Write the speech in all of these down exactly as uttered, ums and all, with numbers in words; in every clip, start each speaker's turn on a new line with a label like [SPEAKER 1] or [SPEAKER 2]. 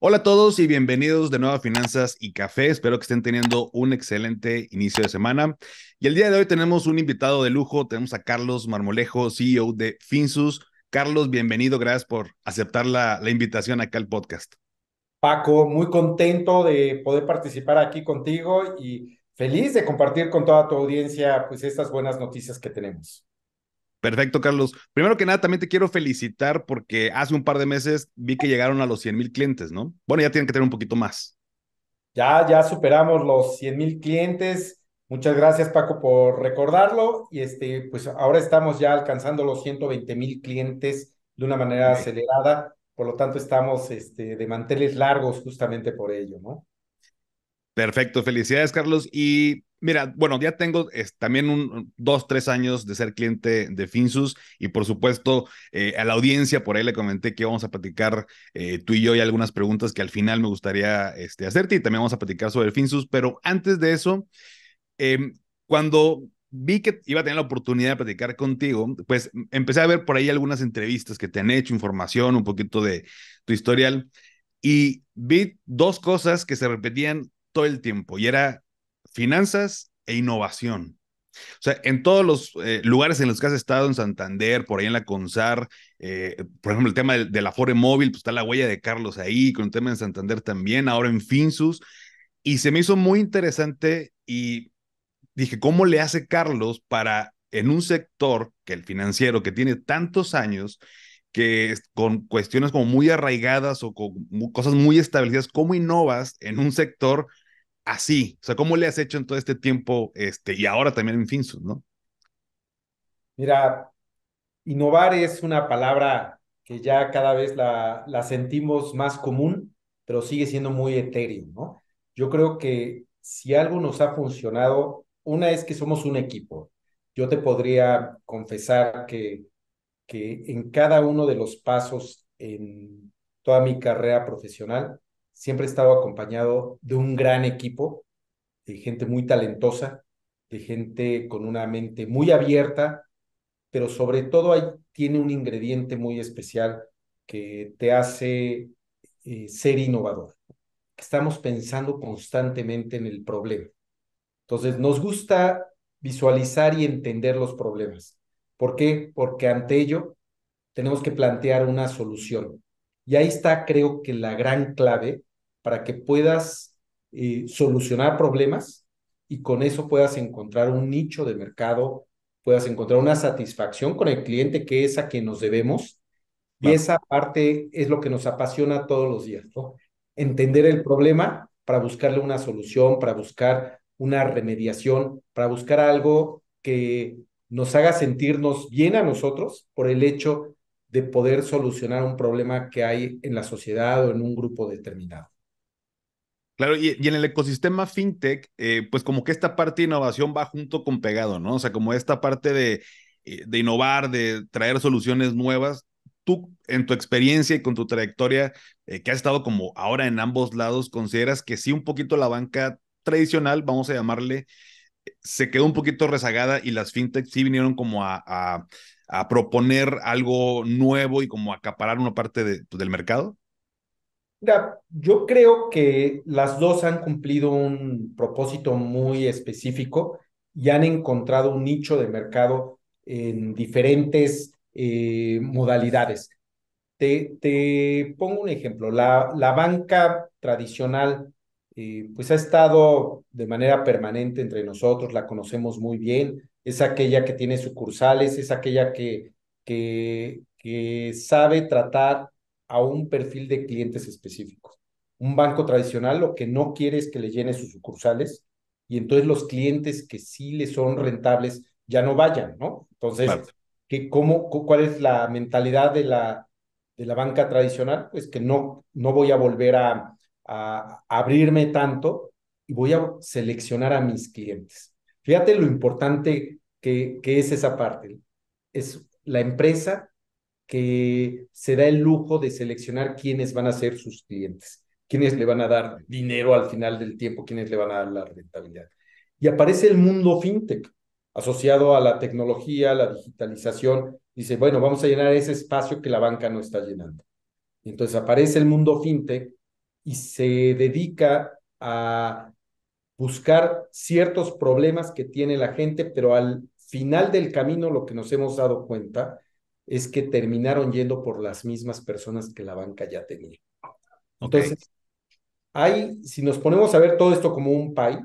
[SPEAKER 1] Hola a todos y bienvenidos de nuevo a Finanzas y Café. Espero que estén teniendo un excelente inicio de semana. Y el día de hoy tenemos un invitado de lujo. Tenemos a Carlos Marmolejo, C E O de Finsus. Carlos, bienvenido. Gracias por aceptar la, la invitación acá al podcast.
[SPEAKER 2] Paco, muy contento de poder participar aquí contigo y feliz de compartir con toda tu audiencia pues estas buenas noticias que tenemos.
[SPEAKER 1] Perfecto, Carlos. Primero que nada, también te quiero felicitar porque hace un par de meses vi que llegaron a los cien mil clientes, ¿no? Bueno, ya tienen que tener un poquito más.
[SPEAKER 2] Ya, ya superamos los cien mil clientes. Muchas gracias, Paco, por recordarlo. Y este, pues ahora estamos ya alcanzando los ciento veinte mil clientes de una manera
[SPEAKER 1] Ok.
[SPEAKER 2] acelerada. Por lo tanto, estamos este, de manteles largos justamente por ello, ¿no?
[SPEAKER 1] Perfecto, felicidades, Carlos. Y mira, bueno, ya tengo es, también un, dos, tres años de ser cliente de Finsus y por supuesto eh, a la audiencia por ahí le comenté que vamos a platicar eh, tú y yo y algunas preguntas que al final me gustaría este, hacerte y también vamos a platicar sobre el Finsus, pero antes de eso, eh, cuando vi que iba a tener la oportunidad de platicar contigo, pues empecé a ver por ahí algunas entrevistas que te han hecho, información, un poquito de tu historial y vi dos cosas que se repetían todo el tiempo y era finanzas e innovación. O sea, en todos los eh, lugares en los que has estado, en Santander, por ahí en la CONSAR, eh, por ejemplo, el tema del, del Afore Móvil, pues está la huella de Carlos ahí, con el tema en Santander también, ahora en Finsus, y se me hizo muy interesante y dije, ¿cómo le hace Carlos para en un sector que el financiero, que tiene tantos años, que con cuestiones como muy arraigadas o con cosas muy establecidas, cómo innovas en un sector así? O sea, ¿cómo le has hecho en todo este tiempo este, y ahora también en Finsus, ¿no?
[SPEAKER 2] Mira, innovar es una palabra que ya cada vez la, la sentimos más común, pero sigue siendo muy etéreo, ¿no? Yo creo que si algo nos ha funcionado, una es que somos un equipo. Yo te podría confesar que, que en cada uno de los pasos en toda mi carrera profesional, siempre he estado acompañado de un gran equipo, de gente muy talentosa, de gente con una mente muy abierta, pero sobre todo ahí tiene un ingrediente muy especial que te hace eh, ser innovador. Estamos pensando constantemente en el problema. Entonces, nos gusta visualizar y entender los problemas. ¿Por qué? Porque ante ello tenemos que plantear una solución. Y ahí está, creo que la gran clave para que puedas eh, solucionar problemas y con eso puedas encontrar un nicho de mercado, puedas encontrar una satisfacción con el cliente que es a quien nos debemos. Y
[SPEAKER 1] Claro.
[SPEAKER 2] esa parte es lo que nos apasiona todos los días, ¿no? Entender el problema para buscarle una solución, para buscar una remediación, para buscar algo que nos haga sentirnos bien a nosotros por el hecho de poder solucionar un problema que hay en la sociedad o en un grupo determinado.
[SPEAKER 1] Claro, y, y en el ecosistema fintech, eh, pues como que esta parte de innovación va junto con pegado, ¿no? O sea, como esta parte de, eh, de innovar, de traer soluciones nuevas. Tú, en tu experiencia y con tu trayectoria, eh, que has estado como ahora en ambos lados, ¿consideras que sí un poquito la banca tradicional, vamos a llamarle, se quedó un poquito rezagada y las fintech sí vinieron como a, a, a proponer algo nuevo y como a acaparar una parte de, pues, del mercado?
[SPEAKER 2] Mira, yo creo que las dos han cumplido un propósito muy específico y han encontrado un nicho de mercado en diferentes eh, modalidades. Te, te pongo un ejemplo. La, la banca tradicional, eh, pues ha estado de manera permanente entre nosotros, la conocemos muy bien. Es aquella que tiene sucursales, es aquella que, que, que sabe tratar a un perfil de clientes específicos. Un banco tradicional lo que no quiere es que le llene sus sucursales y entonces los clientes que sí le son rentables ya no vayan, ¿no?
[SPEAKER 1] Claro.
[SPEAKER 2] Entonces, ¿qué, cómo, cu- ¿cuál es la mentalidad de la de la banca tradicional? Pues que no, no voy a volver a, a, a abrirme tanto y voy a seleccionar a mis clientes. Fíjate lo importante que, que es esa parte. Es la empresa que se da el lujo de seleccionar quiénes van a ser sus clientes, quiénes le van a dar dinero al final del tiempo, quiénes le van a dar la rentabilidad. Y aparece el mundo fintech asociado a la tecnología, a la digitalización. Dice, bueno, vamos a llenar ese espacio que la banca no está llenando. Y entonces aparece el mundo fintech y se dedica a buscar ciertos problemas que tiene la gente, pero al final del camino lo que nos hemos dado cuenta es que terminaron yendo por las mismas personas que la banca ya tenía.
[SPEAKER 1] Ok,
[SPEAKER 2] Entonces, hay, si nos ponemos a ver todo esto como un pie,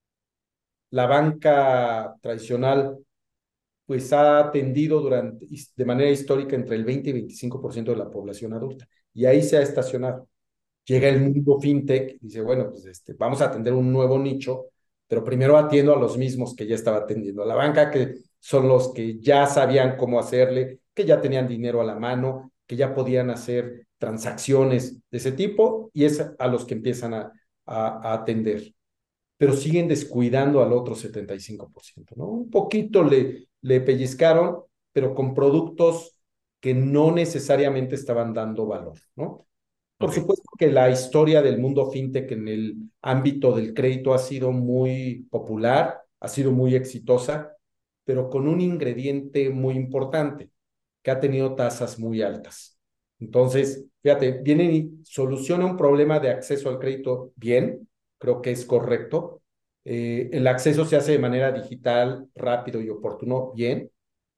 [SPEAKER 2] la banca tradicional pues ha atendido durante, de manera histórica entre el veinte y veinticinco por ciento de la población adulta, y ahí se ha estacionado. Llega
[SPEAKER 1] ok,
[SPEAKER 2] el mundo fintech y dice, bueno, pues este, vamos a atender un nuevo nicho, pero primero atiendo a los mismos que ya estaba atendiendo a la banca, que son los que ya sabían cómo hacerle, que ya tenían dinero a la mano, que ya podían hacer transacciones de ese tipo, y es a los que empiezan a, a, a atender, pero siguen descuidando al otro setenta y cinco por ciento, ¿no? Un poquito le, le pellizcaron, pero con productos que no necesariamente estaban dando valor, ¿no? Por
[SPEAKER 1] ok,
[SPEAKER 2] supuesto que la historia del mundo fintech en el ámbito del crédito ha sido muy popular, ha sido muy exitosa, pero con un ingrediente muy importante, que ha tenido tasas muy altas. Entonces, fíjate, vienen y soluciona un problema de acceso al crédito bien, creo que es correcto. Eh, el acceso se hace de manera digital, rápido y oportuno, bien,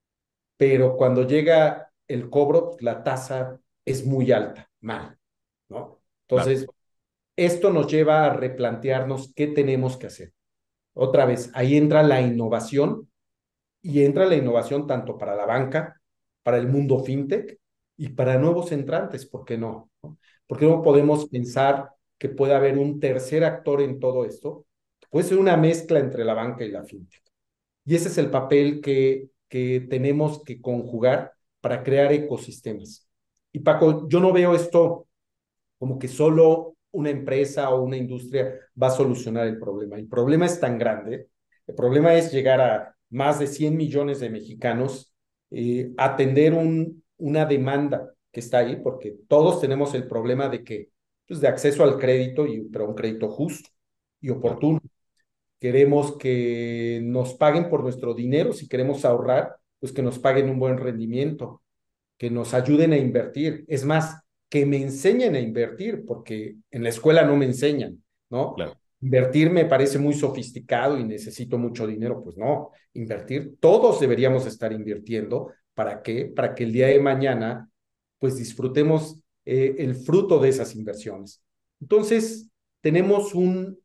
[SPEAKER 2] pero cuando llega el cobro, la tasa es muy alta, mal, ¿no?
[SPEAKER 1] claro,
[SPEAKER 2] Entonces, esto nos lleva a replantearnos qué tenemos que hacer. Otra vez, ahí entra la innovación, y entra la innovación tanto para la banca, para el mundo fintech y para nuevos entrantes, ¿por qué no? ¿No? ¿Por qué no podemos pensar que puede haber un tercer actor en todo esto? Puede ser una mezcla entre la banca y la fintech. Y ese es el papel que, que tenemos que conjugar para crear ecosistemas. Y Paco, yo no veo esto como que solo una empresa o una industria va a solucionar el problema. El problema es tan grande, el problema es llegar a más de cien millones de mexicanos, eh, atender un, una demanda que está ahí, porque todos tenemos el problema de que, pues, de acceso al crédito, y, pero un crédito justo y
[SPEAKER 1] claro,
[SPEAKER 2] oportuno. Queremos que nos paguen por nuestro dinero, si queremos ahorrar, pues que nos paguen un buen rendimiento, que nos ayuden a invertir. Es más, que me enseñen a invertir, porque en la escuela no me enseñan, ¿no?
[SPEAKER 1] claro,
[SPEAKER 2] Invertir me parece muy sofisticado y necesito mucho dinero. Pues no, invertir, todos deberíamos estar invirtiendo. ¿Para qué? Para que el día de mañana, pues disfrutemos eh, el fruto de esas inversiones. Entonces, tenemos un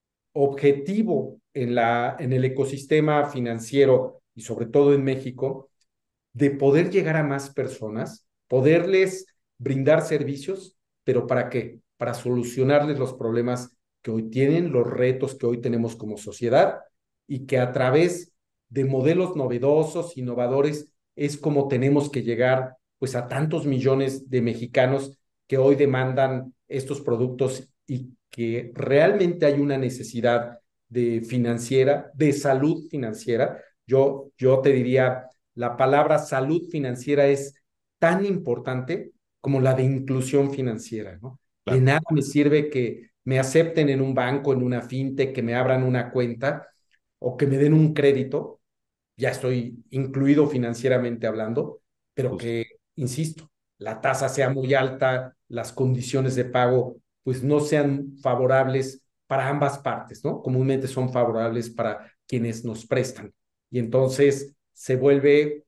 [SPEAKER 2] objetivo en, la, en el ecosistema financiero y sobre todo en México, de poder llegar a más personas, poderles brindar servicios, pero ¿para qué? Para solucionarles los problemas que hoy tienen, los retos que hoy tenemos como sociedad, y que a través de modelos novedosos, innovadores, es como tenemos que llegar pues a tantos millones de mexicanos que hoy demandan estos productos, y que realmente hay una necesidad de financiera, de salud financiera. Yo, yo te diría, la palabra salud financiera es tan importante como la de inclusión financiera, ¿no? De
[SPEAKER 1] claro,
[SPEAKER 2] nada me sirve que me acepten en un banco, en una fintech, que me abran una cuenta o que me den un crédito, ya estoy incluido financieramente hablando, pero
[SPEAKER 1] justo,
[SPEAKER 2] que, insisto, la tasa sea muy alta, las condiciones de pago pues no sean favorables para ambas partes, ¿no? Comúnmente son favorables para quienes nos prestan. Y entonces se vuelve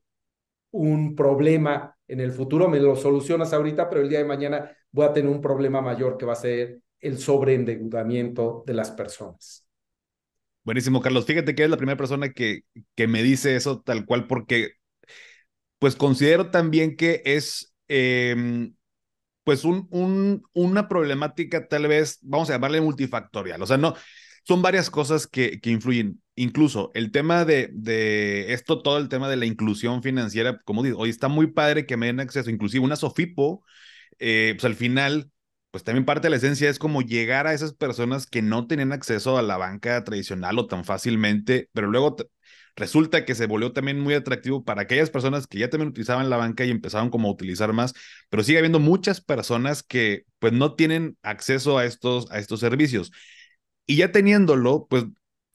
[SPEAKER 2] un problema en el futuro, me lo solucionas ahorita, pero el día de mañana voy a tener un problema mayor, que va a ser el sobreendeudamiento de las personas.
[SPEAKER 1] buenísimo, Carlos. Fíjate que eres la primera persona que, que me dice eso tal cual, porque pues considero también que es eh, pues un, un, una problemática tal vez, vamos a llamarle multifactorial. O sea, no, son varias cosas que, que influyen. Incluso el tema de, de esto, todo el tema de la inclusión financiera, como digo, hoy está muy padre que me den acceso, inclusive una Sofipo, eh, pues al final, pues también parte de la esencia es como llegar a esas personas que no tenían acceso a la banca tradicional o tan fácilmente, pero luego te, resulta que se volvió también muy atractivo para aquellas personas que ya también utilizaban la banca y empezaron como a utilizar más, pero sigue habiendo muchas personas que pues no tienen acceso a estos, a estos servicios. Y ya teniéndolo, pues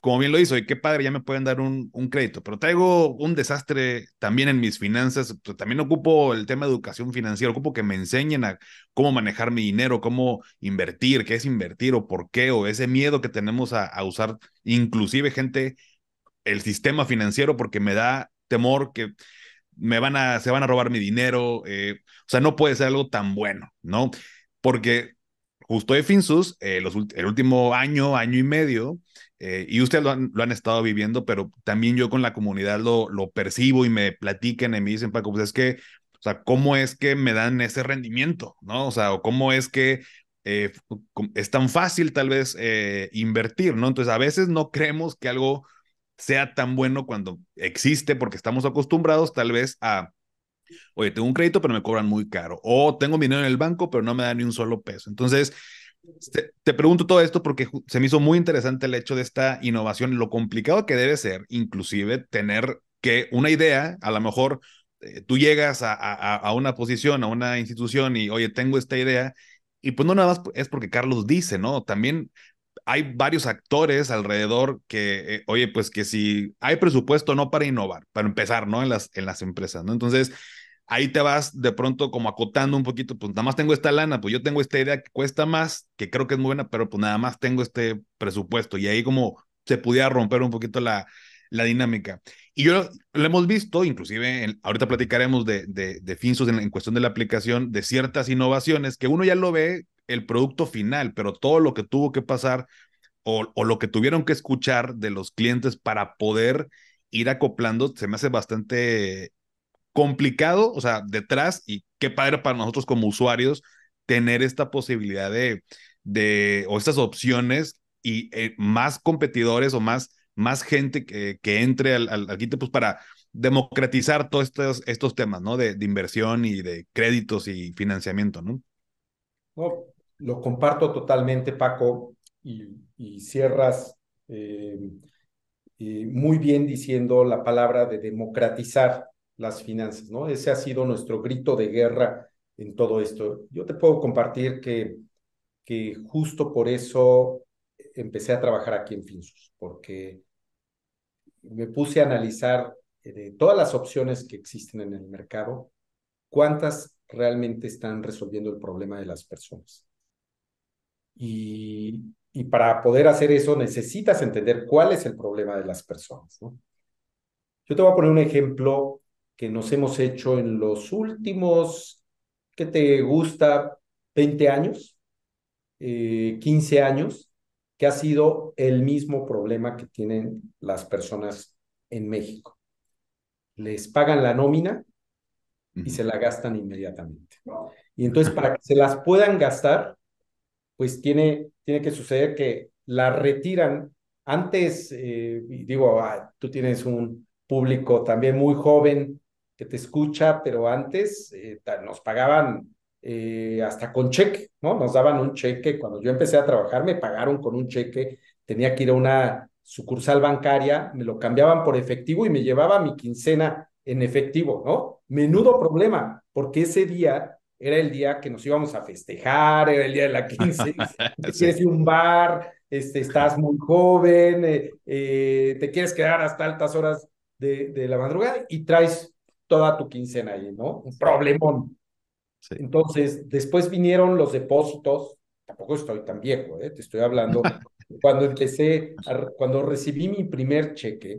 [SPEAKER 1] como bien lo hizo, y qué padre, ya me pueden dar un, un crédito, pero traigo un desastre también en mis finanzas, pues, también ocupo el tema de educación financiera, ocupo que me enseñen a cómo manejar mi dinero, cómo invertir, qué es invertir o por qué, o ese miedo que tenemos a, a usar, inclusive gente, el sistema financiero, porque me da temor que me van a, se van a robar mi dinero, eh, o sea, no puede ser algo tan bueno, ¿no? Porque justo de Finsus, eh, los, el último año, año y medio, eh, y ustedes lo han, lo han, estado viviendo, pero también yo con la comunidad lo, lo percibo y me platican y me dicen, Paco, pues es que, o sea, ¿cómo es que me dan ese rendimiento? ¿No? O sea, o cómo es que eh, es tan fácil tal vez eh, invertir, ¿no? Entonces, a veces no creemos que algo sea tan bueno cuando existe porque estamos acostumbrados tal vez a, oye, tengo un crédito pero me cobran muy caro, o tengo dinero en el banco pero no me dan ni un solo peso. Entonces, te, te pregunto todo esto porque se me hizo muy interesante el hecho de esta innovación, lo complicado que debe ser, inclusive tener que una idea, a lo mejor eh, tú llegas a, a, a una posición, a una institución y, oye, tengo esta idea, y pues no nada más es porque Carlos dice, ¿no? También hay varios actores alrededor que, eh, oye, pues que si hay presupuesto no para innovar, para empezar, ¿no? En las, en las empresas, ¿no? Entonces, ahí te vas de pronto como acotando un poquito, pues nada más tengo esta lana, pues yo tengo esta idea que cuesta más, que creo que es muy buena, pero pues nada más tengo este presupuesto y ahí como se pudiera romper un poquito la, la dinámica. Y yo lo hemos visto, inclusive en, ahorita platicaremos de, de, de Finsus en, en cuestión de la aplicación, de ciertas innovaciones que uno ya lo ve el producto final, pero todo lo que tuvo que pasar o, o lo que tuvieron que escuchar de los clientes para poder ir acoplando, se me hace bastante complicado, o sea, detrás, y qué padre para nosotros como usuarios tener esta posibilidad de, de o estas opciones y eh, más competidores o más, más gente que, que entre al, al, al quite, pues para democratizar todos estos, estos temas, ¿no? De, de inversión y de créditos y financiamiento, ¿no?
[SPEAKER 2] No, lo comparto totalmente, Paco, y, y cierras eh, eh, muy bien diciendo la palabra de democratizar las finanzas, ¿no? Ese ha sido nuestro grito de guerra en todo esto. Yo te puedo compartir que, que justo por eso empecé a trabajar aquí en Finsus, porque me puse a analizar eh, de todas las opciones que existen en el mercado, cuántas realmente están resolviendo el problema de las personas. Y, y para poder hacer eso necesitas entender cuál es el problema de las personas, ¿no? Yo te voy a poner un ejemplo que nos hemos hecho en los últimos, ¿qué te gusta? Veinte años, eh, quince años, que ha sido el mismo problema que tienen las personas en México. Les pagan la nómina
[SPEAKER 1] Uh
[SPEAKER 2] y
[SPEAKER 1] -huh.
[SPEAKER 2] se la gastan inmediatamente. Y entonces, para que se las puedan gastar, pues tiene, tiene que suceder que la retiran. Antes, eh, digo, ah, tú tienes un público también muy joven que te escucha, pero antes eh, nos pagaban eh, hasta con cheque, ¿no? Nos daban un cheque. Cuando yo empecé a trabajar, me pagaron con un cheque. Tenía que ir a una sucursal bancaria, me lo cambiaban por efectivo y me llevaba mi quincena en efectivo, ¿no? Menudo problema, porque ese día era el día que nos íbamos a festejar, era el día de la quince, te
[SPEAKER 1] Sí.
[SPEAKER 2] quieres ir a un bar, este, estás muy joven, eh, eh, te quieres quedar hasta altas horas de, de la madrugada y traes toda tu quincena ahí, ¿no? Un
[SPEAKER 1] Sí.
[SPEAKER 2] problemón.
[SPEAKER 1] Sí.
[SPEAKER 2] Entonces, después vinieron los depósitos, tampoco estoy tan viejo, ¿eh? Te estoy hablando, cuando empecé, a, cuando recibí mi primer cheque,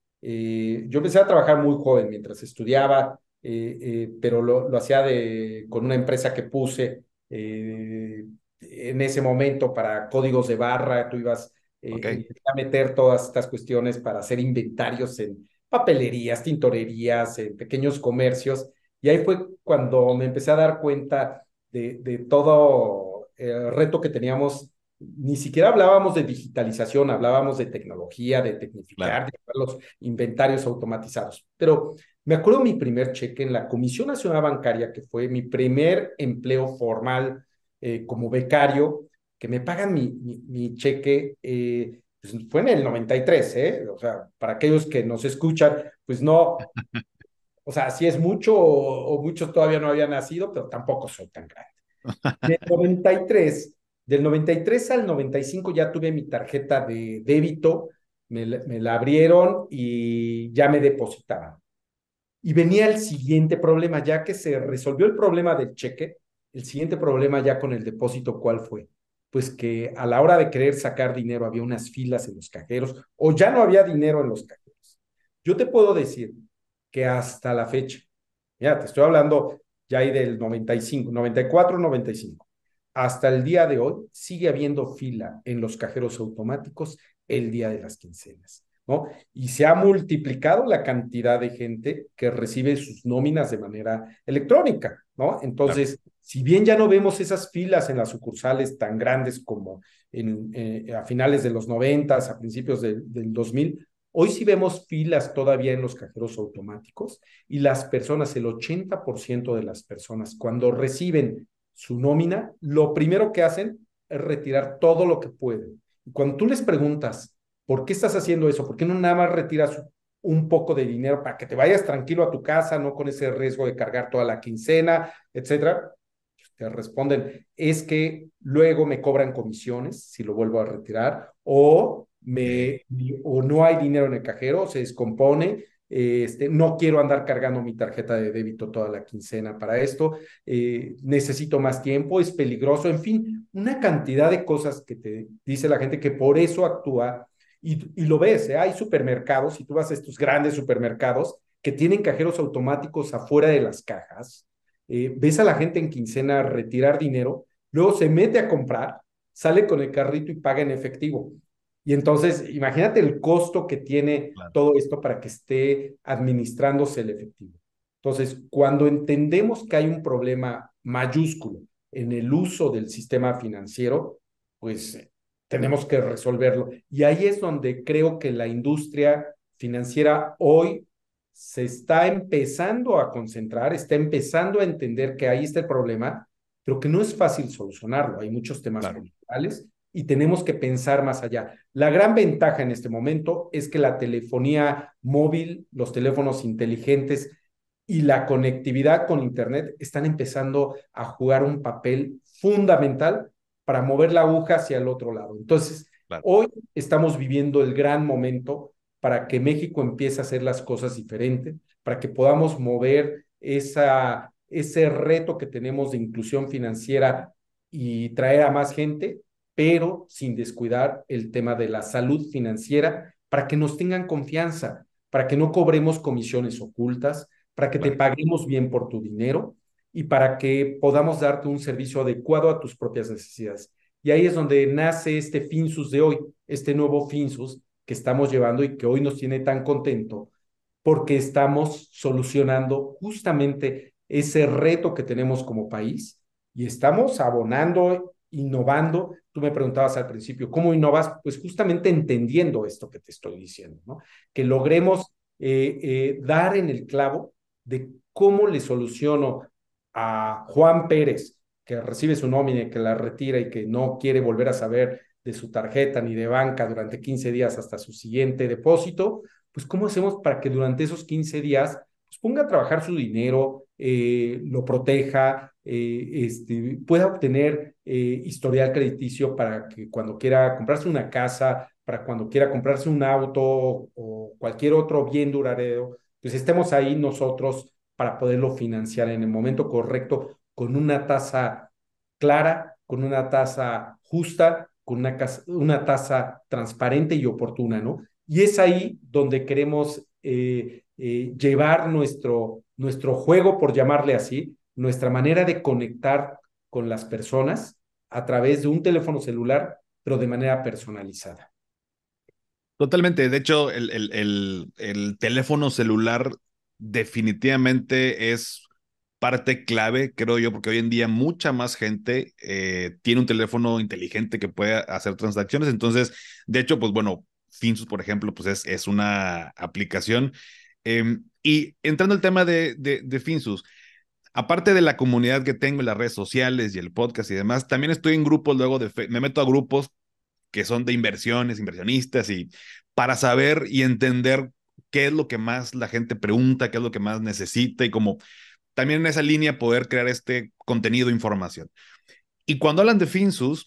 [SPEAKER 2] eh, yo empecé a trabajar muy joven mientras estudiaba, eh, eh, pero lo, lo hacía de, con una empresa que puse eh, en ese momento para códigos de barra. Tú ibas
[SPEAKER 1] Ok.
[SPEAKER 2] eh, a meter todas estas cuestiones para hacer inventarios en papelerías, tintorerías, en pequeños comercios. Y ahí fue cuando me empecé a dar cuenta de, de todo el reto que teníamos. Ni siquiera hablábamos de digitalización, hablábamos de tecnología, de
[SPEAKER 1] Claro.
[SPEAKER 2] tecnificar, de los inventarios automatizados. Pero me acuerdo mi primer cheque en la Comisión Nacional Bancaria, que fue mi primer empleo formal eh, como becario, que me pagan mi, mi, mi cheque, eh, pues fue en el noventa y tres, ¿eh? O sea, para aquellos que nos escuchan, pues no, o sea, si es mucho o, o muchos todavía no habían nacido, pero tampoco soy tan grande. Del noventa y tres, del noventa y tres al noventa y cinco ya tuve mi tarjeta de débito, me, la- me la abrieron y ya me depositaban. Y venía el siguiente problema, ya que se resolvió el problema del cheque, el siguiente problema ya con el depósito, ¿cuál fue? Pues que a la hora de querer sacar dinero había unas filas en los cajeros o ya no había dinero en los cajeros. Yo te puedo decir que hasta la fecha, ya te estoy hablando ya ahí del noventa y cinco, noventa y cuatro, noventa y cinco, hasta el día de hoy sigue habiendo fila en los cajeros automáticos el día de las quincenas, ¿no? Y se ha multiplicado la cantidad de gente que recibe sus nóminas de manera electrónica, ¿no?
[SPEAKER 1] Claro.
[SPEAKER 2] Entonces, si bien ya no vemos esas filas en las sucursales tan grandes como en, eh, a finales de los noventas, a principios de, del dos mil, hoy sí vemos filas todavía en los cajeros automáticos y las personas, el ochenta por ciento de las personas, cuando reciben su nómina, lo primero que hacen es retirar todo lo que pueden. Y cuando tú les preguntas, ¿por qué estás haciendo eso? ¿Por qué no nada más retiras un poco de dinero para que te vayas tranquilo a tu casa, no con ese riesgo de cargar toda la quincena, etcétera? Te responden, es que luego me cobran comisiones si lo vuelvo a retirar, o,
[SPEAKER 1] Okay.
[SPEAKER 2] me, o no hay dinero en el cajero, se descompone, eh, este, no quiero andar cargando mi tarjeta de débito toda la quincena para esto, eh, necesito más tiempo, es peligroso, en fin, una cantidad de cosas que te dice la gente que por eso actúa. Y, y lo ves, ¿eh? Hay supermercados, si tú vas a estos grandes supermercados que tienen cajeros automáticos afuera de las cajas, eh, ves a la gente en quincena retirar dinero, luego se mete a comprar, sale con el carrito y paga en efectivo. Y entonces, imagínate el costo que tiene
[SPEAKER 1] Claro.
[SPEAKER 2] todo esto para que esté administrándose el efectivo. Entonces, cuando entendemos que hay un problema mayúsculo en el uso del sistema financiero, pues eh, tenemos que resolverlo. Y ahí es donde creo que la industria financiera hoy se está empezando a concentrar, está empezando a entender que ahí está el problema, pero que no es fácil solucionarlo. Hay muchos temas
[SPEAKER 1] Claro.
[SPEAKER 2] culturales y tenemos que pensar más allá. La gran ventaja en este momento es que la telefonía móvil, los teléfonos inteligentes y la conectividad con Internet están empezando a jugar un papel fundamental para mover la aguja hacia el otro lado. Entonces,
[SPEAKER 1] Claro.
[SPEAKER 2] hoy estamos viviendo el gran momento para que México empiece a hacer las cosas diferentes, para que podamos mover esa, ese reto que tenemos de inclusión financiera y traer a más gente, pero sin descuidar el tema de la salud financiera, para que nos tengan confianza, para que no cobremos comisiones ocultas, para que te
[SPEAKER 1] Claro.
[SPEAKER 2] paguemos bien por tu dinero y para que podamos darte un servicio adecuado a tus propias necesidades. Y ahí es donde nace este Finsus de hoy, este nuevo Finsus que estamos llevando y que hoy nos tiene tan contento porque estamos solucionando justamente ese reto que tenemos como país y estamos abonando, innovando. Tú me preguntabas al principio, ¿cómo innovas? Pues justamente entendiendo esto que te estoy diciendo, ¿no? Que logremos eh, eh, dar en el clavo de cómo le soluciono a Juan Pérez, que recibe su nómina, que la retira y que no quiere volver a saber de su tarjeta ni de banca durante quince días hasta su siguiente depósito, pues ¿cómo hacemos para que durante esos quince días pues, ponga a trabajar su dinero, eh, lo proteja, eh, este, pueda obtener eh, historial crediticio para que cuando quiera comprarse una casa, para cuando quiera comprarse un auto o cualquier otro bien duradero, pues estemos ahí nosotros para poderlo financiar en el momento correcto, con una tasa clara, con una tasa justa, con una, una tasa transparente y oportuna, ¿no? Y es ahí donde queremos eh, eh, llevar nuestro, nuestro juego, por llamarle así, nuestra manera de conectar con las personas a través de un teléfono celular, pero de manera personalizada.
[SPEAKER 1] Totalmente. De hecho, el, el, el, el teléfono celular definitivamente es parte clave, creo yo, porque hoy en día mucha más gente eh, tiene un teléfono inteligente que puede hacer transacciones. Entonces, de hecho, pues bueno, Finsus, por ejemplo, pues es, es una aplicación. Eh, y entrando al tema de, de, de Finsus, aparte de la comunidad que tengo en las redes sociales y el podcast y demás, también estoy en grupos luego de, me meto a grupos que son de inversiones, inversionistas, y para saber y entender qué es lo que más la gente pregunta, qué es lo que más necesita, y como también en esa línea poder crear este contenido, información. Y cuando hablan de Finsus,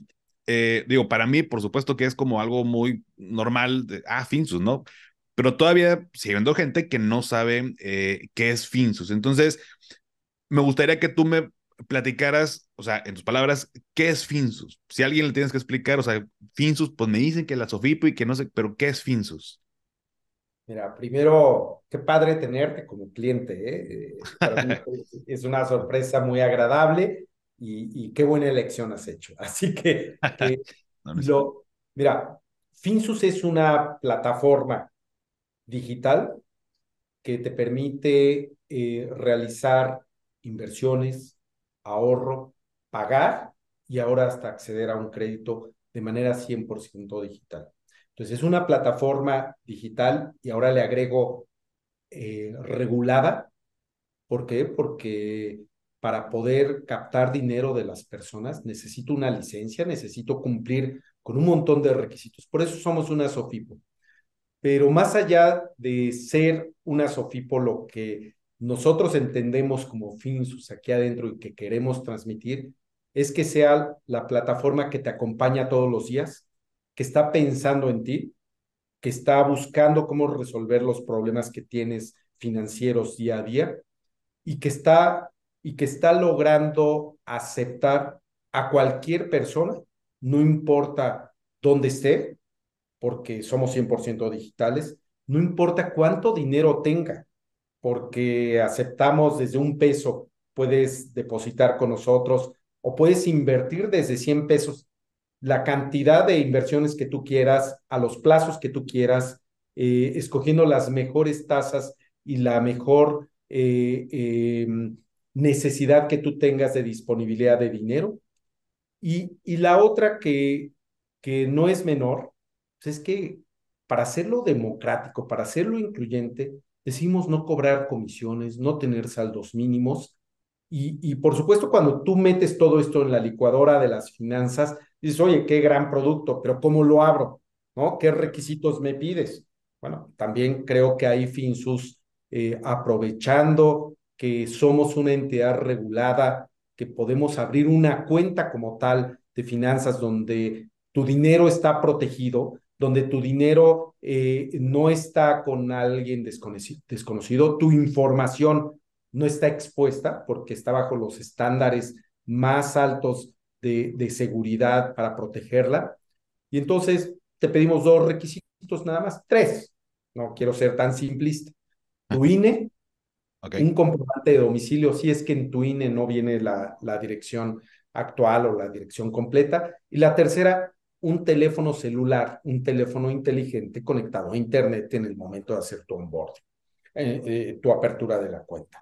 [SPEAKER 1] eh, digo, para mí, por supuesto que es como algo muy normal, de, ah, Finsus, ¿no? Pero todavía sigue habiendo gente que no sabe eh, qué es Finsus. Entonces, me gustaría que tú me platicaras, o sea, en tus palabras, ¿qué es Finsus? Si a alguien le tienes que explicar, o sea, Finsus, pues me dicen que la Sofipo y que no sé, pero ¿qué es Finsus?
[SPEAKER 2] Mira, primero, qué padre tenerte como cliente, ¿eh? Eh, Para mí es es una sorpresa muy agradable y, y qué buena elección has hecho. Así que, que
[SPEAKER 1] No, no es cierto.
[SPEAKER 2] lo, mira, Finsus es una plataforma digital que te permite eh, realizar inversiones, ahorro, pagar y ahora hasta acceder a un crédito de manera cien por ciento digital. Entonces, es una plataforma digital y ahora le agrego eh, regulada. ¿Por qué? Porque para poder captar dinero de las personas necesito una licencia, necesito cumplir con un montón de requisitos. Por eso somos una SOFIPO. Pero más allá de ser una SOFIPO, lo que nosotros entendemos como Finsus aquí adentro y que queremos transmitir es que sea la plataforma que te acompaña todos los días, que está pensando en ti, que está buscando cómo resolver los problemas que tienes financieros día a día y que está, y que está logrando aceptar a cualquier persona, no importa dónde esté, porque somos cien por ciento digitales, no importa cuánto dinero tenga, porque aceptamos desde un peso, puedes depositar con nosotros o puedes invertir desde cien pesos, la cantidad de inversiones que tú quieras, a los plazos que tú quieras, eh, escogiendo las mejores tasas y la mejor eh, eh, necesidad que tú tengas de disponibilidad de dinero. Y, y la otra que, que no es menor, pues es que para hacerlo democrático, para hacerlo incluyente, decimos no cobrar comisiones, no tener saldos mínimos. Y, y por supuesto, cuando tú metes todo esto en la licuadora de las finanzas, dices, oye, qué gran producto, pero ¿cómo lo abro? ¿No? ¿Qué requisitos me pides? Bueno, también creo que hay Finsus eh, aprovechando que somos una entidad regulada, que podemos abrir una cuenta como tal de finanzas donde tu dinero está protegido, donde tu dinero eh, no está con alguien desconocido, desconocido, tu información no está expuesta porque está bajo los estándares más altos de, de seguridad para protegerla. Y entonces te pedimos dos requisitos nada más, tres. No quiero ser tan simplista. Tu INE,
[SPEAKER 1] Ok,
[SPEAKER 2] un comprobante de domicilio, si es que en tu INE no viene la, la dirección actual o la dirección completa. Y la tercera, un teléfono celular, un teléfono inteligente conectado a Internet en el momento de hacer tu onboarding, eh, eh, tu apertura de la cuenta.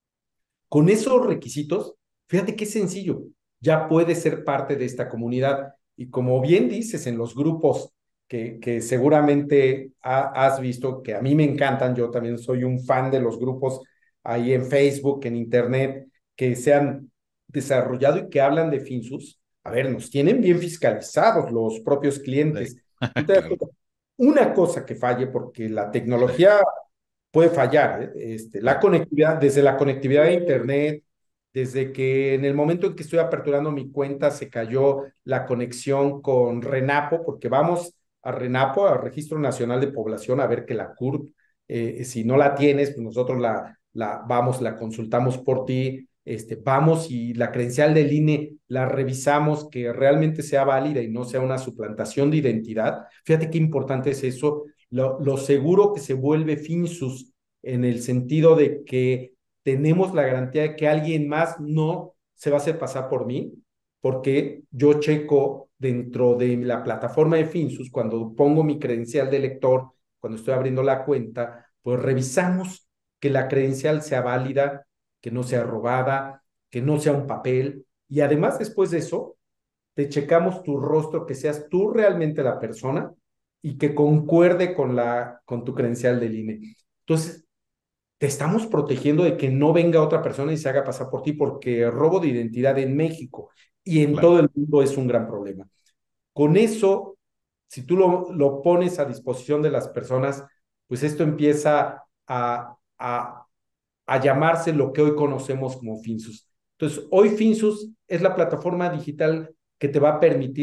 [SPEAKER 2] Con esos requisitos, fíjate qué sencillo, ya puedes ser parte de esta comunidad. Y como bien dices en los grupos que, que seguramente ha, has visto, que a mí me encantan, yo también soy un fan de los grupos ahí en Facebook, en Internet, que se han desarrollado y que hablan de Finsus. A ver, nos tienen bien fiscalizados los propios
[SPEAKER 1] sí,
[SPEAKER 2] clientes. Tú te das
[SPEAKER 1] claro.
[SPEAKER 2] cuenta, una cosa que falle, porque la tecnología puede fallar, ¿eh? Este, la
[SPEAKER 1] Sí,
[SPEAKER 2] conectividad, desde la conectividad de Internet, desde que en el momento en que estoy aperturando mi cuenta se cayó la conexión con Renapo, porque vamos a Renapo, al Registro Nacional de Población, a ver que la C U R P, eh, si no la tienes, pues nosotros la, la vamos, la consultamos por ti, este, vamos y la credencial del INE la revisamos, que realmente sea válida y no sea una suplantación de identidad. Fíjate qué importante es eso, lo, lo seguro que se vuelve Finsus en el sentido de que tenemos la garantía de que alguien más no se va a hacer pasar por mí, porque yo checo dentro de la plataforma de Finsus, cuando pongo mi credencial de lector, cuando estoy abriendo la cuenta, pues revisamos que la credencial sea válida, que no sea robada, que no sea un papel. Y además, después de eso, te checamos tu rostro, que seas tú realmente la persona y que concuerde con, la, con tu credencial del INE. Entonces, te estamos protegiendo de que no venga otra persona y se haga pasar por ti, porque el robo de identidad en México y en
[SPEAKER 1] claro.
[SPEAKER 2] todo el mundo es un gran problema. Con eso, si tú lo, lo pones a disposición de las personas, pues esto empieza a, a, a llamarse lo que hoy conocemos como Finsus. Entonces, hoy Finsus es la plataforma digital que te va a permitir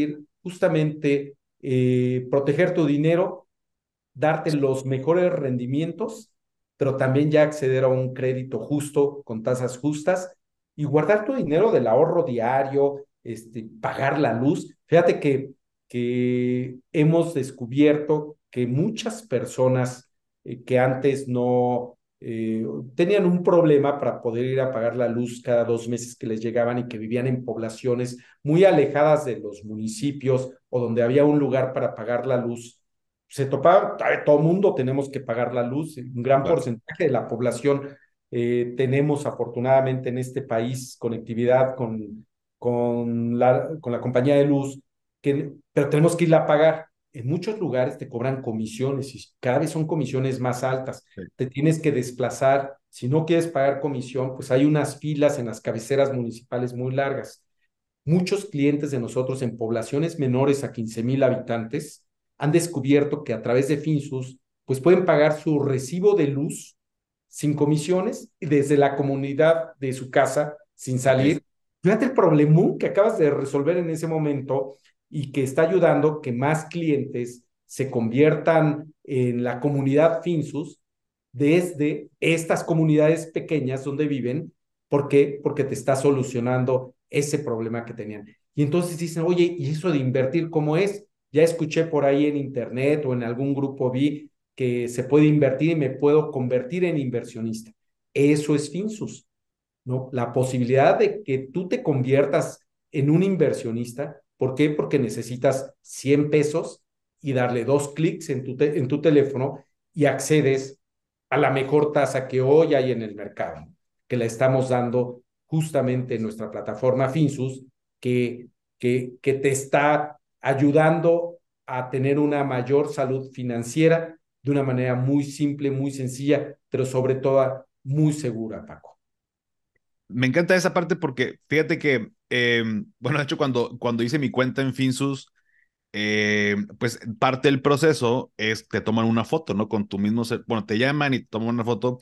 [SPEAKER 2] justamente eh, proteger tu dinero, darte los mejores rendimientos, pero también ya acceder a un crédito justo, con tasas justas, y guardar tu dinero del ahorro diario, este, pagar la luz. Fíjate que, que hemos descubierto que muchas personas eh, que antes no eh, tenían un problema para poder ir a pagar la luz cada dos meses que les llegaban y que vivían en poblaciones muy alejadas de los municipios o donde había un lugar para pagar la luz, se topaba, todo mundo tenemos que pagar la luz, un gran
[SPEAKER 1] Claro.
[SPEAKER 2] porcentaje de la población eh, tenemos afortunadamente en este país conectividad con, con, la, con la compañía de luz, que, pero tenemos que irla a pagar. En muchos lugares te cobran comisiones y cada vez son comisiones más altas.
[SPEAKER 1] Sí.
[SPEAKER 2] Te tienes que desplazar. Si no quieres pagar comisión, pues hay unas filas en las cabeceras municipales muy largas. Muchos clientes de nosotros en poblaciones menores a quince mil habitantes han descubierto que a través de Finsus pues pueden pagar su recibo de luz sin comisiones desde la comunidad de su casa sin
[SPEAKER 1] Ok.
[SPEAKER 2] salir. Fíjate el problemón que acabas de resolver en ese momento y que está ayudando que más clientes se conviertan en la comunidad Finsus desde estas comunidades pequeñas donde viven. ¿Por qué? Porque te está solucionando ese problema que tenían. Y entonces dicen, oye, ¿y eso de invertir cómo es? Ya escuché por ahí en internet o en algún grupo vi que se puede invertir y me puedo convertir en inversionista. Eso es Finsus, ¿no? La posibilidad de que tú te conviertas en un inversionista. ¿Por qué? Porque necesitas cien pesos y darle dos clics en tu, te en tu teléfono y accedes a la mejor tasa que hoy hay en el mercado, que la estamos dando justamente en nuestra plataforma Finsus, que, que, que te está ayudando a tener una mayor salud financiera de una manera muy simple, muy sencilla, pero sobre todo muy segura, Paco.
[SPEAKER 1] Me encanta esa parte porque fíjate que, eh, bueno, de hecho, cuando, cuando hice mi cuenta en Finsus, eh, pues parte del proceso es te toman una foto, ¿no? Con tu mismo, bueno, te llaman y te toman una foto.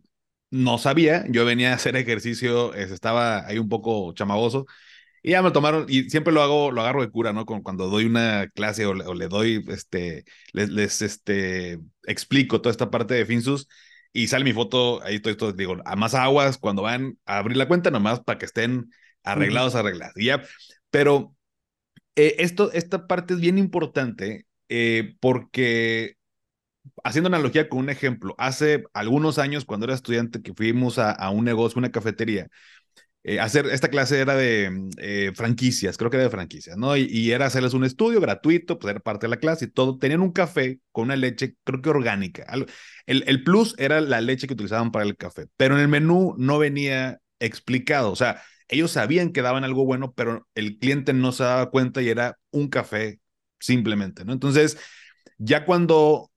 [SPEAKER 1] No sabía, yo venía a hacer ejercicio, eh, estaba ahí un poco chamagoso y ya me tomaron, y siempre lo hago, lo agarro de cura, ¿no? Con, cuando doy una clase o, le, o le doy, este, les, les, este, explico toda esta parte de Finsus y sale mi foto, ahí estoy, todo, digo, a más aguas cuando van a abrir la cuenta, nomás para que estén
[SPEAKER 2] Uh -huh.
[SPEAKER 1] arreglados, arreglados, y ya, pero eh, esto, esta parte es bien importante eh, porque haciendo analogía con un ejemplo, hace algunos años cuando era estudiante que fuimos a, a un negocio, una cafetería, eh, hacer esta clase era de eh, franquicias, creo que era de franquicias, ¿no? Y, y era hacerles un estudio gratuito, pues era parte de la clase y todo. Tenían un café con una leche, creo que orgánica. El, el plus era la leche que utilizaban para el café, pero en el menú no venía explicado. O sea, ellos sabían que daban algo bueno, pero el cliente no se daba cuenta y era un café simplemente, ¿no? Entonces, ya cuando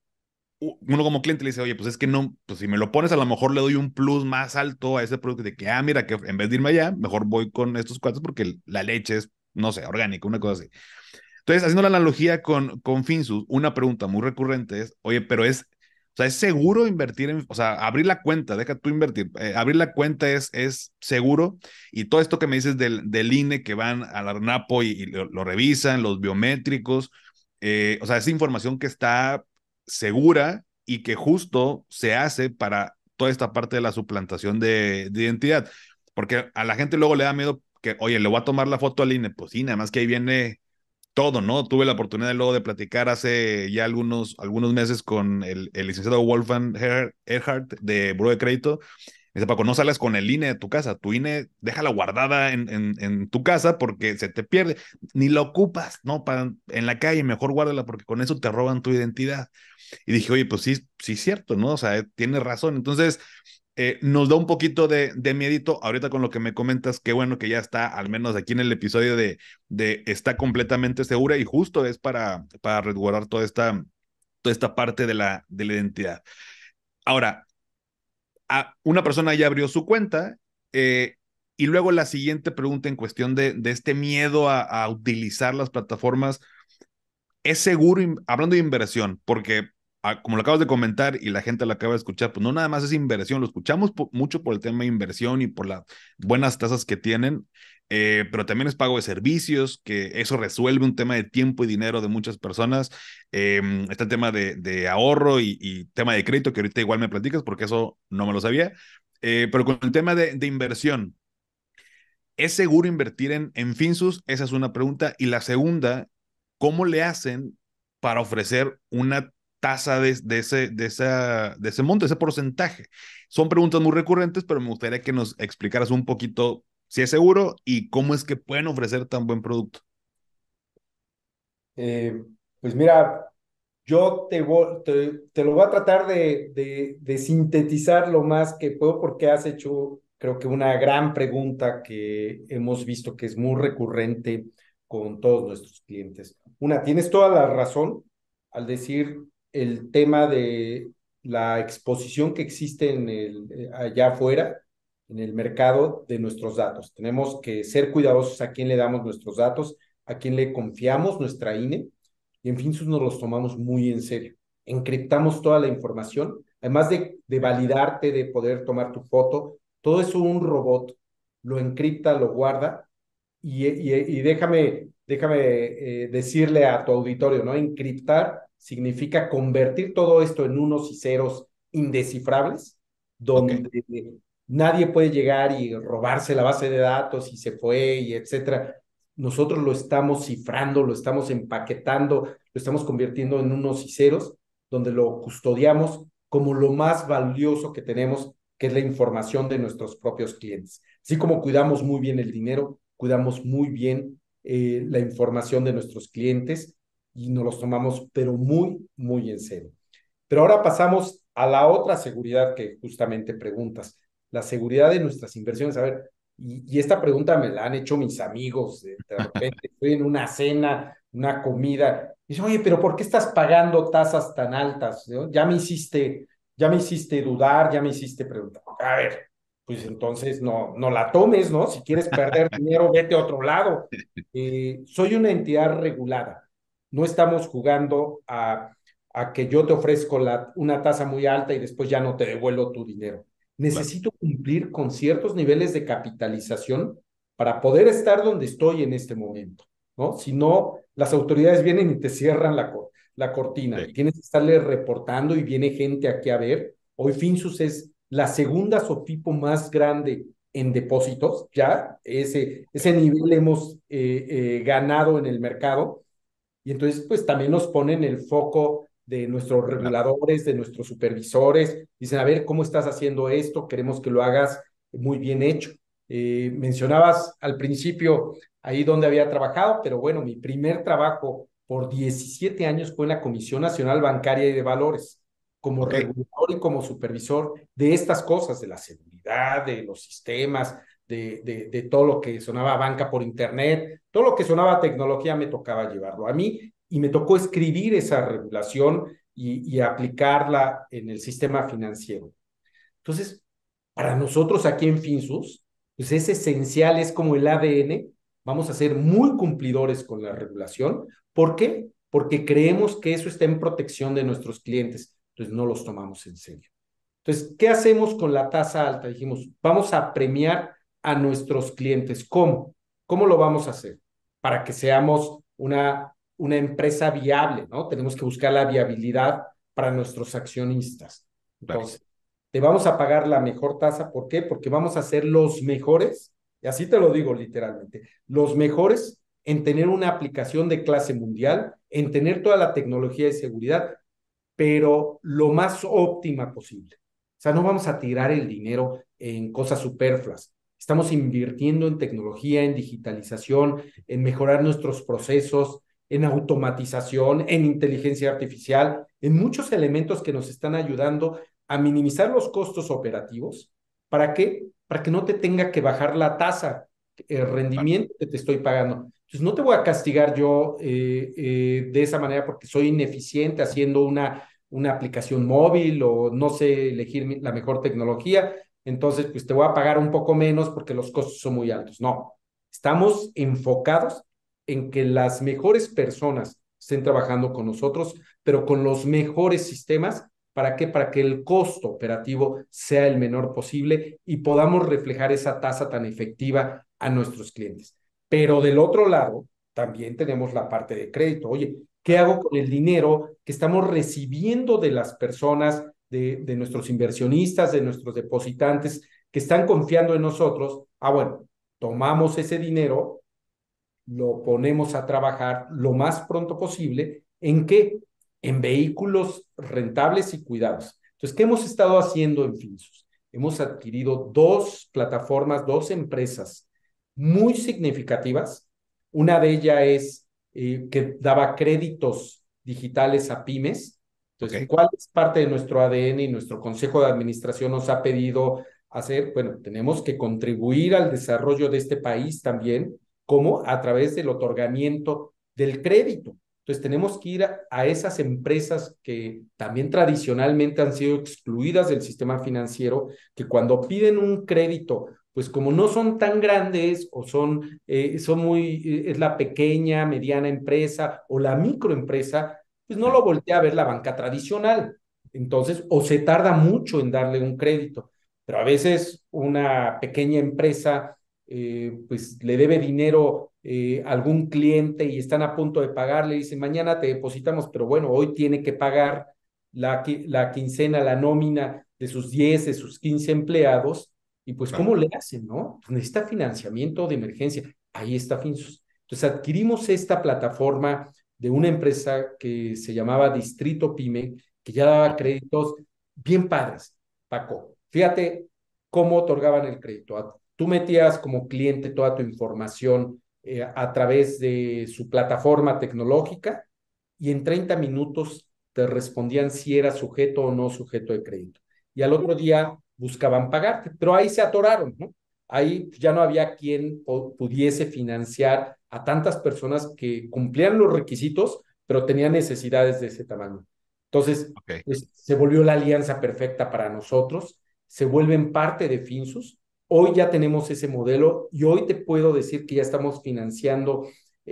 [SPEAKER 1] uno como cliente le dice, oye, pues es que no, pues si me lo pones, a lo mejor le doy un plus más alto a ese producto de que, ah, mira, que en vez de irme allá, mejor voy con estos cuates porque la leche es, no sé, orgánica, una cosa así. Entonces, haciendo la analogía con, con Finsus, una pregunta muy recurrente es, oye, pero es, o sea, ¿es seguro invertir en, o sea, abrir la cuenta, deja tú invertir, eh, abrir la cuenta es, es seguro? Y todo esto que me dices del, del I N E que van al ARNAPO y, y lo, lo revisan, los biométricos, eh, o sea, esa información que está segura y que justo se hace para toda esta parte de la suplantación de, de identidad. Porque a la gente luego le da miedo que, oye, le voy a tomar la foto al I N E. Pues sí, nada más que ahí viene todo, ¿no? Tuve la oportunidad luego de platicar hace ya algunos, algunos meses con el, el licenciado Wolfgang Erhardt de Buró de Crédito. Me dice, Paco, no sales con el I N E de tu casa, tu I N E déjala guardada en, en, en tu casa porque se te pierde, ni la ocupas, ¿no? Para, en la calle, mejor guárdala porque con eso te roban tu identidad. Y dije, oye, pues sí, sí es cierto, ¿no? O sea, tiene razón. Entonces, eh, nos da un poquito de, de miedito. Ahorita con lo que me comentas, qué bueno que ya está, al menos aquí en el episodio de, de está completamente segura y justo es para, para resguardar toda esta, toda esta parte de la, de la identidad. Ahora, a, una persona ya abrió su cuenta eh, y luego la siguiente pregunta en cuestión de, de este miedo a, a utilizar las plataformas, ¿es seguro, hablando de inversión? Porque ah, como lo acabas de comentar y la gente lo acaba de escuchar, pues no nada más es inversión, lo escuchamos po- mucho por el tema de inversión y por las buenas tasas que tienen, eh, pero también es pago de servicios, que eso resuelve un tema de tiempo y dinero de muchas personas. Eh, está el tema de, de ahorro y, y tema de crédito, que ahorita igual me platicas porque eso no me lo sabía. Eh, pero con el tema de, de inversión, ¿es seguro invertir en, en Finsus? Esa es una pregunta. Y la segunda, ¿cómo le hacen para ofrecer una tasa de, de ese, de, esa, de ese monto, ese porcentaje? Son preguntas muy recurrentes, pero me gustaría que nos explicaras un poquito si es seguro y cómo es que pueden ofrecer tan buen producto.
[SPEAKER 2] Eh, pues mira, yo te, vo- te, te lo voy a tratar de, de, de sintetizar lo más que puedo porque has hecho, creo que una gran pregunta que hemos visto que es muy recurrente con todos nuestros clientes. Una, tienes toda la razón al decir el tema de la exposición que existe en el, eh, allá afuera, en el mercado de nuestros datos. Tenemos que ser cuidadosos a quién le damos nuestros datos, a quién le confiamos nuestra I N E, y en Finsus nos los tomamos muy en serio. Encriptamos toda la información, además de, de
[SPEAKER 1] Sí.
[SPEAKER 2] validarte, de poder tomar tu foto, todo eso un robot lo encripta, lo guarda, y, y, y déjame, déjame eh, decirle a tu auditorio, ¿no? Encriptar significa convertir todo esto en unos y ceros indescifrables,
[SPEAKER 1] Ok,
[SPEAKER 2] donde nadie puede llegar y robarse la base de datos y se fue y etcétera. Nosotros lo estamos cifrando, lo estamos empaquetando, lo estamos convirtiendo en unos y ceros, donde lo custodiamos como lo más valioso que tenemos, que es la información de nuestros propios clientes. Así como cuidamos muy bien el dinero, cuidamos muy bien eh, la información de nuestros clientes y nos los tomamos, pero muy, muy en serio. Pero ahora pasamos a la otra seguridad que justamente preguntas, la seguridad de nuestras inversiones. A ver, y, y esta pregunta me la han hecho mis amigos, de, de repente estoy en una cena, una comida, y dice, oye, pero ¿por qué estás pagando tasas tan altas? ¿No? Ya me hiciste, ya me hiciste dudar, ya me hiciste preguntar. A ver, pues entonces no, no la tomes, ¿no? Si quieres perder dinero, vete a otro lado. Eh, soy una entidad regulada. No estamos jugando a a que yo te ofrezco la, una tasa muy alta y después ya no te devuelvo tu dinero.
[SPEAKER 1] claro.
[SPEAKER 2] Necesito cumplir con ciertos niveles de capitalización para poder estar donde estoy en este momento, ¿no? Si no, las autoridades vienen y te cierran la, la cortina y
[SPEAKER 1] Sí,
[SPEAKER 2] tienes que estarle reportando y viene gente aquí a ver. Hoy Finsus es la segunda SOFIPO más grande en depósitos, ya ese, ese nivel hemos eh, eh, ganado en el mercado y entonces, pues también nos ponen el foco de nuestros
[SPEAKER 1] claro.
[SPEAKER 2] reguladores, de nuestros supervisores. Dicen, a ver, ¿cómo estás haciendo esto? Queremos que lo hagas muy bien hecho. Eh, mencionabas al principio ahí donde había trabajado, pero bueno, mi primer trabajo por diecisiete años fue en la Comisión Nacional Bancaria y de Valores, como
[SPEAKER 1] Ok,
[SPEAKER 2] regulador y como supervisor de estas cosas, de la seguridad, de los sistemas, de, de, de todo lo que sonaba banca por internet, todo lo que sonaba tecnología me tocaba llevarlo a mí y me tocó escribir esa regulación y, y aplicarla en el sistema financiero. Entonces, para nosotros aquí en Finsus, pues es esencial, es como el A D N, vamos a ser muy cumplidores con la regulación. ¿Por qué? Porque creemos que eso está en protección de nuestros clientes, entonces no los tomamos en serio. Entonces, ¿qué hacemos con la tasa alta? Dijimos, vamos a premiar a nuestros clientes. ¿Cómo? ¿Cómo lo vamos a hacer? Para que seamos una, una empresa viable, ¿no? Tenemos que buscar la viabilidad para nuestros accionistas.
[SPEAKER 1] claro.
[SPEAKER 2] Entonces, te vamos a pagar la mejor tasa. ¿Por qué? Porque vamos a ser los mejores, y así te lo digo literalmente, los mejores en tener una aplicación de clase mundial, en tener toda la tecnología de seguridad, pero lo más óptima posible. O sea, no vamos a tirar el dinero en cosas superfluas. Estamos invirtiendo en tecnología, en digitalización, en mejorar nuestros procesos, en automatización, en inteligencia artificial, en muchos elementos que nos están ayudando a minimizar los costos operativos. ¿Para qué? Para que no te tenga que bajar la tasa, el
[SPEAKER 1] Claro.
[SPEAKER 2] rendimiento que te estoy pagando. Entonces, no te voy a castigar yo eh, eh, de esa manera porque soy ineficiente haciendo una una aplicación móvil o no sé elegir la mejor tecnología, entonces pues te voy a pagar un poco menos porque los costos son muy altos. No, estamos enfocados en que las mejores personas estén trabajando con nosotros, pero con los mejores sistemas. ¿Para qué? Para que el costo operativo sea el menor posible y podamos reflejar esa tasa tan efectiva a nuestros clientes. Pero del otro lado, también tenemos la parte de crédito. Oye, ¿qué hago con el dinero que estamos recibiendo de las personas, de, de nuestros inversionistas, de nuestros depositantes que están confiando en nosotros? Ah, bueno, tomamos ese dinero, lo ponemos a trabajar lo más pronto posible. ¿En qué? En vehículos rentables y cuidados. Entonces, ¿qué hemos estado haciendo en Finsus? Hemos adquirido dos plataformas, dos empresas muy significativas. Una de ellas es eh, que daba créditos digitales a pymes. Entonces,
[SPEAKER 1] Ok.
[SPEAKER 2] ¿cuál es parte de nuestro A D N y nuestro Consejo de Administración nos ha pedido hacer? Bueno, tenemos que contribuir al desarrollo de este país también, como a través del otorgamiento del crédito. Entonces tenemos que ir a, a esas empresas que también tradicionalmente han sido excluidas del sistema financiero, que cuando piden un crédito, pues como no son tan grandes o son, eh, son muy, eh, es la pequeña, mediana empresa o la microempresa, pues no
[SPEAKER 1] Sí.
[SPEAKER 2] lo voltea a ver la banca tradicional. Entonces, o se tarda mucho en darle un crédito, pero a veces una pequeña empresa eh, pues le debe dinero eh, a algún cliente y están a punto de pagarle, dicen, mañana te depositamos, pero bueno, hoy tiene que pagar la, la quincena, la nómina de sus diez, de sus quince empleados, y pues
[SPEAKER 1] Claro.
[SPEAKER 2] ¿cómo le hacen, no? Pues necesita financiamiento de emergencia, ahí está Finsus. Entonces adquirimos esta plataforma de una empresa que se llamaba Distrito Pyme, que ya daba
[SPEAKER 1] Ok.
[SPEAKER 2] créditos bien padres, Paco. Fíjate cómo otorgaban el crédito. Tú metías como cliente toda tu información eh, a través de su plataforma tecnológica y en treinta minutos te respondían si era sujeto o no sujeto de crédito. Y al otro día buscaban pagarte, pero ahí se atoraron, ¿no? Ahí ya no había quien pudiese financiar a tantas personas que cumplían los requisitos, pero tenían necesidades de ese tamaño. Entonces,
[SPEAKER 1] Ok.
[SPEAKER 2] pues, se volvió la alianza perfecta para nosotros, se vuelven parte de Finsus. Hoy ya tenemos ese modelo y hoy te puedo decir que ya estamos financiando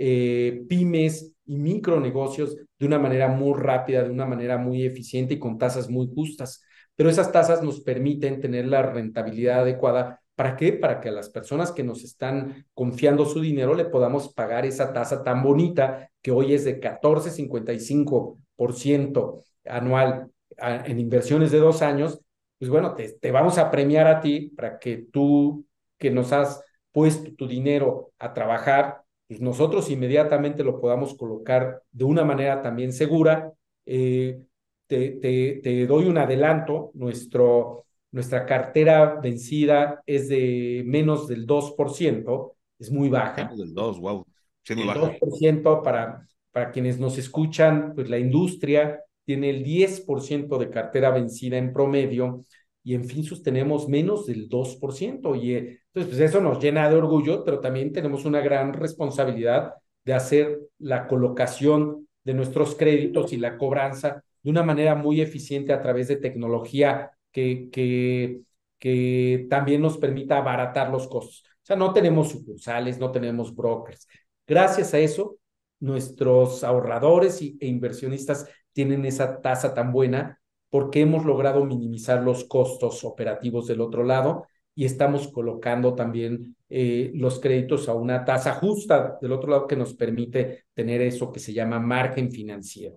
[SPEAKER 2] eh, pymes y micronegocios de una manera muy rápida, de una manera muy eficiente y con tasas muy justas. Pero esas tasas nos permiten tener la rentabilidad adecuada. ¿Para qué? Para que a las personas que nos están confiando su dinero le podamos pagar esa tasa tan bonita que hoy es de catorce coma cincuenta y cinco por ciento anual a, en inversiones de dos años. Pues bueno, te, te vamos a premiar a ti para que tú que nos has puesto tu dinero a trabajar, pues nosotros inmediatamente lo podamos colocar de una manera también segura. Eh, te, te, te, doy un adelanto, nuestro, nuestra cartera vencida es de menos del dos por ciento, es muy baja.
[SPEAKER 1] Menos del dos, wow. Sí, muy
[SPEAKER 2] El
[SPEAKER 1] baja.
[SPEAKER 2] dos por ciento para, para quienes nos escuchan, pues la industria tiene el diez por ciento de cartera vencida en promedio y en Finsus tenemos menos del dos por ciento. Y eh, entonces, pues eso nos llena de orgullo, pero también tenemos una gran responsabilidad de hacer la colocación de nuestros créditos y la cobranza de una manera muy eficiente a través de tecnología que, que, que también nos permita abaratar los costos. O sea, no tenemos sucursales, no tenemos brokers. Gracias a eso, nuestros ahorradores y, e inversionistas tienen esa tasa tan buena porque hemos logrado minimizar los costos operativos del otro lado y estamos colocando también eh, los créditos a una tasa justa del otro lado que nos permite tener eso que se llama margen financiero.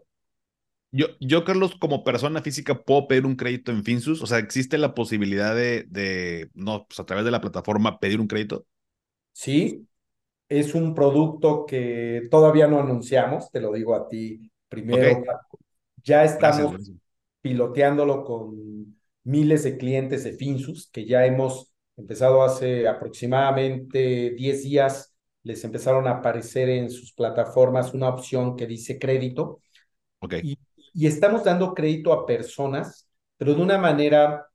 [SPEAKER 1] Yo, yo, Carlos, como persona física, ¿puedo pedir un crédito en Finsus? O sea, ¿existe la posibilidad de, de no, pues a través de la plataforma pedir un crédito?
[SPEAKER 2] Sí, es un producto que todavía no anunciamos, te lo digo a ti
[SPEAKER 1] Ok,
[SPEAKER 2] primero. Ya
[SPEAKER 1] gracias,
[SPEAKER 2] estamos
[SPEAKER 1] gracias.
[SPEAKER 2] piloteándolo con miles de clientes de Finsus, que ya hemos empezado hace aproximadamente diez días, les empezaron a aparecer en sus plataformas una opción que dice crédito
[SPEAKER 1] Ok,
[SPEAKER 2] y, y estamos dando crédito a personas, pero de una manera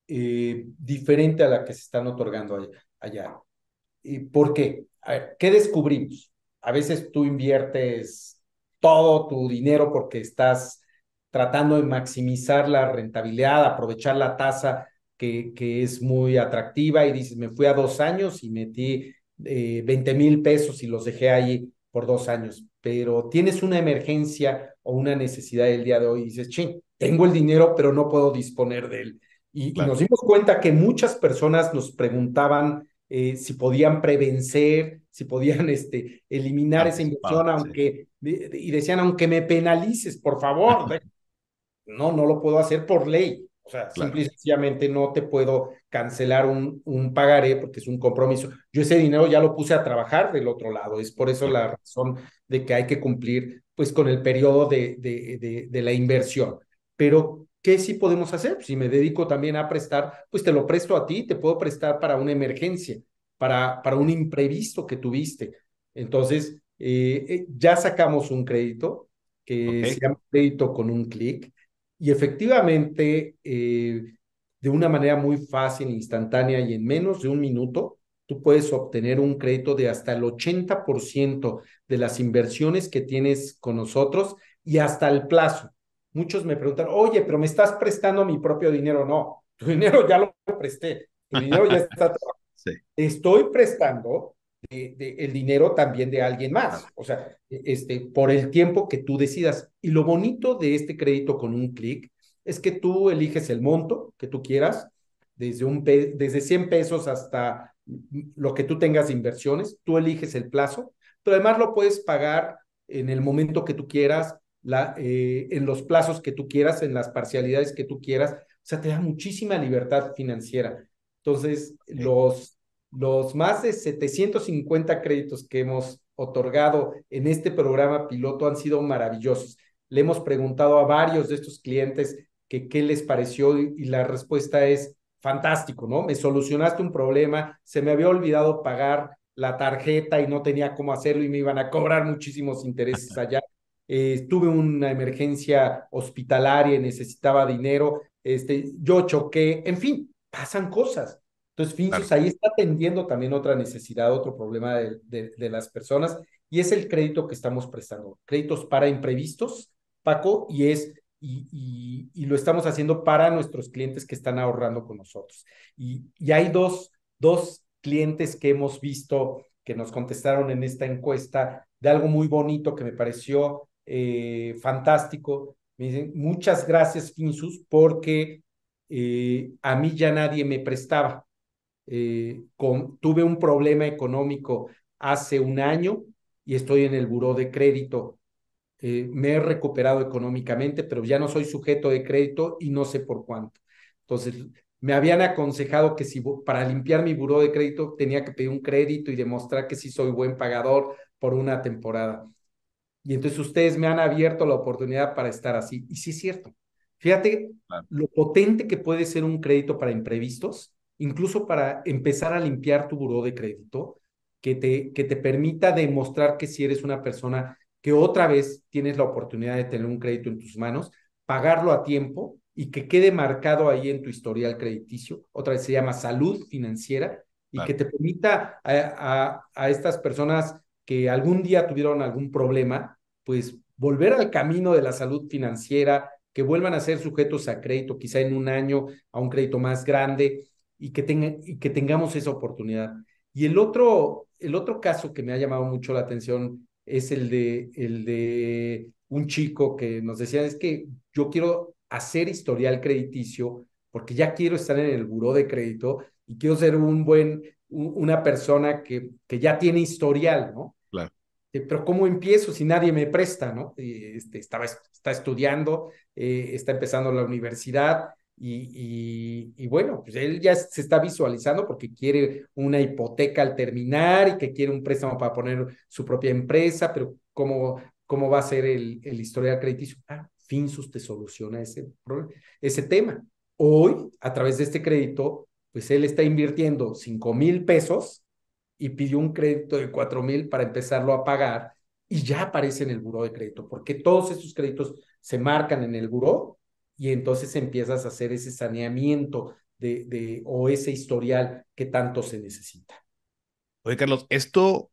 [SPEAKER 2] eh, diferente a la que se están otorgando allá. allá. ¿Y por qué? A ver, ¿qué descubrimos? A veces tú inviertes todo tu dinero porque estás tratando de maximizar la rentabilidad, aprovechar la tasa que, que es muy atractiva y dices, me fui a dos años y metí eh, veinte mil pesos y los dejé ahí. por dos años, pero tienes una emergencia o una necesidad el día de hoy y dices, ching, tengo el dinero, pero no puedo disponer de él. Y, y nos
[SPEAKER 1] Claro.
[SPEAKER 2] dimos cuenta que muchas personas nos preguntaban eh, si podían prevencer, si podían este, eliminar esa
[SPEAKER 1] Anticipado,
[SPEAKER 2] inversión,
[SPEAKER 1] sí.
[SPEAKER 2] aunque, y decían, aunque me penalices, por favor, no, no lo puedo hacer por ley. O sea, simple
[SPEAKER 1] Claro.
[SPEAKER 2] y sencillamente no te puedo cancelar un, un pagaré porque es un compromiso. Yo ese dinero ya lo puse a trabajar del otro lado. Es por eso
[SPEAKER 1] Ok.
[SPEAKER 2] la razón de que hay que cumplir pues con el periodo de, de, de, de la inversión. Pero, ¿qué sí podemos hacer? Si me dedico también a prestar, pues te lo presto a ti, te puedo prestar para una emergencia, para, para un imprevisto que tuviste. Entonces, eh, eh, ya sacamos un crédito que se
[SPEAKER 1] Ok.
[SPEAKER 2] llama crédito con un clic y efectivamente, eh, de una manera muy fácil, instantánea y en menos de un minuto, tú puedes obtener un crédito de hasta el ochenta por ciento de las inversiones que tienes con nosotros y hasta el plazo. Muchos me preguntan, oye, pero me estás prestando mi propio dinero. No, tu dinero ya lo presté, tu dinero ya está.
[SPEAKER 1] Sí,
[SPEAKER 2] Estoy prestando de, de, el dinero también de alguien
[SPEAKER 1] claro.
[SPEAKER 2] más, o sea, este, por el tiempo que tú decidas. Y lo bonito de este crédito con un clic es que tú eliges el monto que tú quieras, desde, un pe desde cien pesos hasta lo que tú tengas de inversiones, tú eliges el plazo, pero además lo puedes pagar en el momento que tú quieras, la, eh, en los plazos que tú quieras, en las parcialidades que tú quieras, o sea, te da muchísima libertad financiera. Entonces,
[SPEAKER 1] Ok.
[SPEAKER 2] los, los más de setecientos cincuenta créditos que hemos otorgado en este programa piloto han sido maravillosos. Le hemos preguntado a varios de estos clientes que qué les pareció y, y la respuesta es fantástico, ¿no? Me solucionaste un problema, se me había olvidado pagar la tarjeta y no tenía cómo hacerlo y me iban a cobrar muchísimos intereses allá. Eh, tuve una emergencia hospitalaria y necesitaba dinero, este, yo choqué, en fin, pasan cosas. Entonces,
[SPEAKER 1] Claro.
[SPEAKER 2] Finsus ahí está atendiendo también otra necesidad, otro problema de, de, de las personas, y es el crédito que estamos prestando. Créditos para imprevistos, Paco, y es y, y, y, lo estamos haciendo para nuestros clientes que están ahorrando con nosotros. Y, y hay dos, dos clientes que hemos visto que nos contestaron en esta encuesta de algo muy bonito que me pareció eh, fantástico. Me dicen, muchas gracias, Finsus, porque eh, a mí ya nadie me prestaba. Eh, con, tuve un problema económico hace un año y estoy en el buró de crédito. Eh, me he recuperado económicamente, pero ya no soy sujeto de crédito y no sé por cuánto. Entonces, me habían aconsejado que si para limpiar mi buró de crédito tenía que pedir un crédito y demostrar que sí soy buen pagador por una temporada. Y entonces ustedes me han abierto la oportunidad para estar así. Y sí es cierto. Fíjate
[SPEAKER 1] Claro.
[SPEAKER 2] lo potente que puede ser un crédito para imprevistos, incluso para empezar a limpiar tu buró de crédito, que te, que te permita demostrar que si eres una persona que otra vez tienes la oportunidad de tener un crédito en tus manos, pagarlo a tiempo y que quede marcado ahí en tu historial crediticio. Otra vez se llama salud financiera y que
[SPEAKER 1] Claro.
[SPEAKER 2] te permita a, a, a estas personas que algún día tuvieron algún problema, pues volver al camino de la salud financiera, que vuelvan a ser sujetos a crédito, quizá en un año a un crédito más grande y que, tenga, y que tengamos esa oportunidad. Y el otro, el otro caso que me ha llamado mucho la atención es el de, el de un chico que nos decía, es que yo quiero hacer historial crediticio porque ya quiero estar en el buró de crédito y quiero ser un buen, una persona que, que ya tiene historial, ¿no?
[SPEAKER 1] Claro.
[SPEAKER 2] Eh, pero ¿cómo empiezo si nadie me presta, ¿no? Eh, Este, estaba, está estudiando, eh, está empezando la universidad y, y, y bueno, pues él ya se está visualizando porque quiere una hipoteca al terminar y que quiere un préstamo para poner su propia empresa, pero ¿cómo, cómo va a ser el, el historial crediticio? Ah, Finsus te soluciona ese, ese tema. Hoy, a través de este crédito, pues él está invirtiendo cinco mil pesos y pidió un crédito de cuatro mil para empezarlo a pagar y ya aparece en el buró de crédito, porque todos esos créditos se marcan en el buró y entonces empiezas a hacer ese saneamiento de, de, o ese historial que tanto se necesita.
[SPEAKER 1] Oye, Carlos, esto,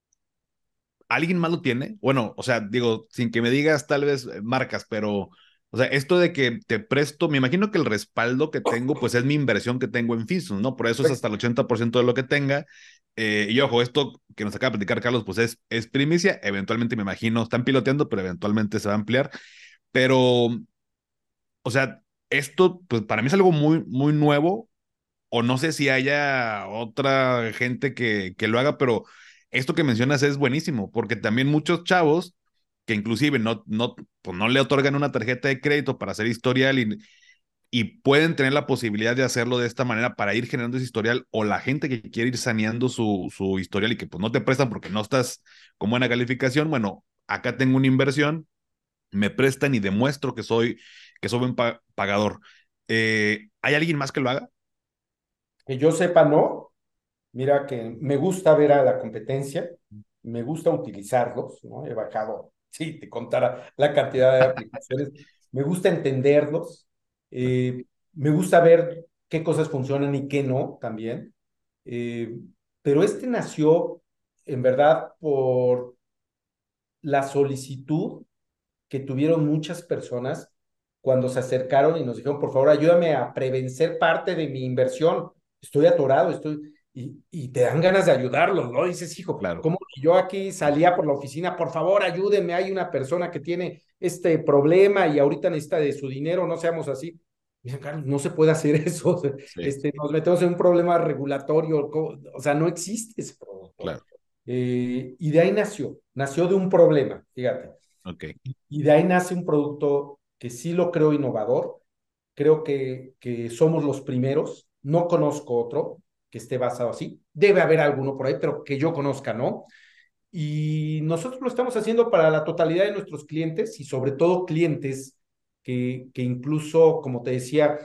[SPEAKER 1] ¿alguien más lo tiene? Bueno, o sea, digo, sin que me digas tal vez eh, marcas, pero, o sea, esto de que te presto, me imagino que el respaldo que tengo, pues es mi inversión que tengo en Finsus, ¿no? Por eso es
[SPEAKER 2] Pues,
[SPEAKER 1] hasta el ochenta por ciento de lo que tenga. Eh, y ojo, esto que nos acaba de platicar Carlos, pues es, es primicia, eventualmente me imagino, están piloteando, pero eventualmente se va a ampliar. Pero, o sea, esto, pues para mí es algo muy, muy nuevo, o no sé si haya otra gente que, que lo haga, pero esto que mencionas es buenísimo, porque también muchos chavos que inclusive no, no, pues no le otorgan una tarjeta de crédito para hacer historial y, y pueden tener la posibilidad de hacerlo de esta manera para ir generando ese historial, o la gente que quiere ir saneando su, su historial y que pues no te prestan porque no estás con buena calificación, bueno, acá tengo una inversión, me prestan y demuestro que soy, que soy buen pa pagador. Eh, ¿Hay alguien más que lo haga?
[SPEAKER 2] Que yo sepa, no. Mira que me gusta ver a la competencia, me gusta utilizarlos, ¿no? He bajado, sí, te contara la cantidad de aplicaciones, me gusta entenderlos, eh, me gusta ver qué cosas funcionan y qué no también. Eh, pero este nació en verdad por la solicitud que tuvieron muchas personas cuando se acercaron y nos dijeron, por favor, ayúdame a prevencer parte de mi inversión. Estoy atorado, estoy... Y, y te dan ganas de ayudarlos, ¿no? Dices, hijo,
[SPEAKER 1] Claro,
[SPEAKER 2] ¿cómo que yo aquí salía por la oficina? Por favor, ayúdenme, hay una persona que tiene este problema y ahorita necesita de su dinero, no seamos así. Dicen, Carlos, no se puede hacer eso.
[SPEAKER 1] sí,
[SPEAKER 2] Este, nos metemos en un problema regulatorio, o sea, no existe ese producto.
[SPEAKER 1] claro,
[SPEAKER 2] Eh, y de ahí nació, nació de un problema, fíjate.
[SPEAKER 1] ok,
[SPEAKER 2] Y de ahí nace un producto que sí lo creo innovador. Creo que, que somos los primeros. No conozco otro que esté basado así. Debe haber alguno por ahí, pero que yo conozca, ¿no? Y nosotros lo estamos haciendo para la totalidad de nuestros clientes y sobre todo clientes que, que incluso, como te decía,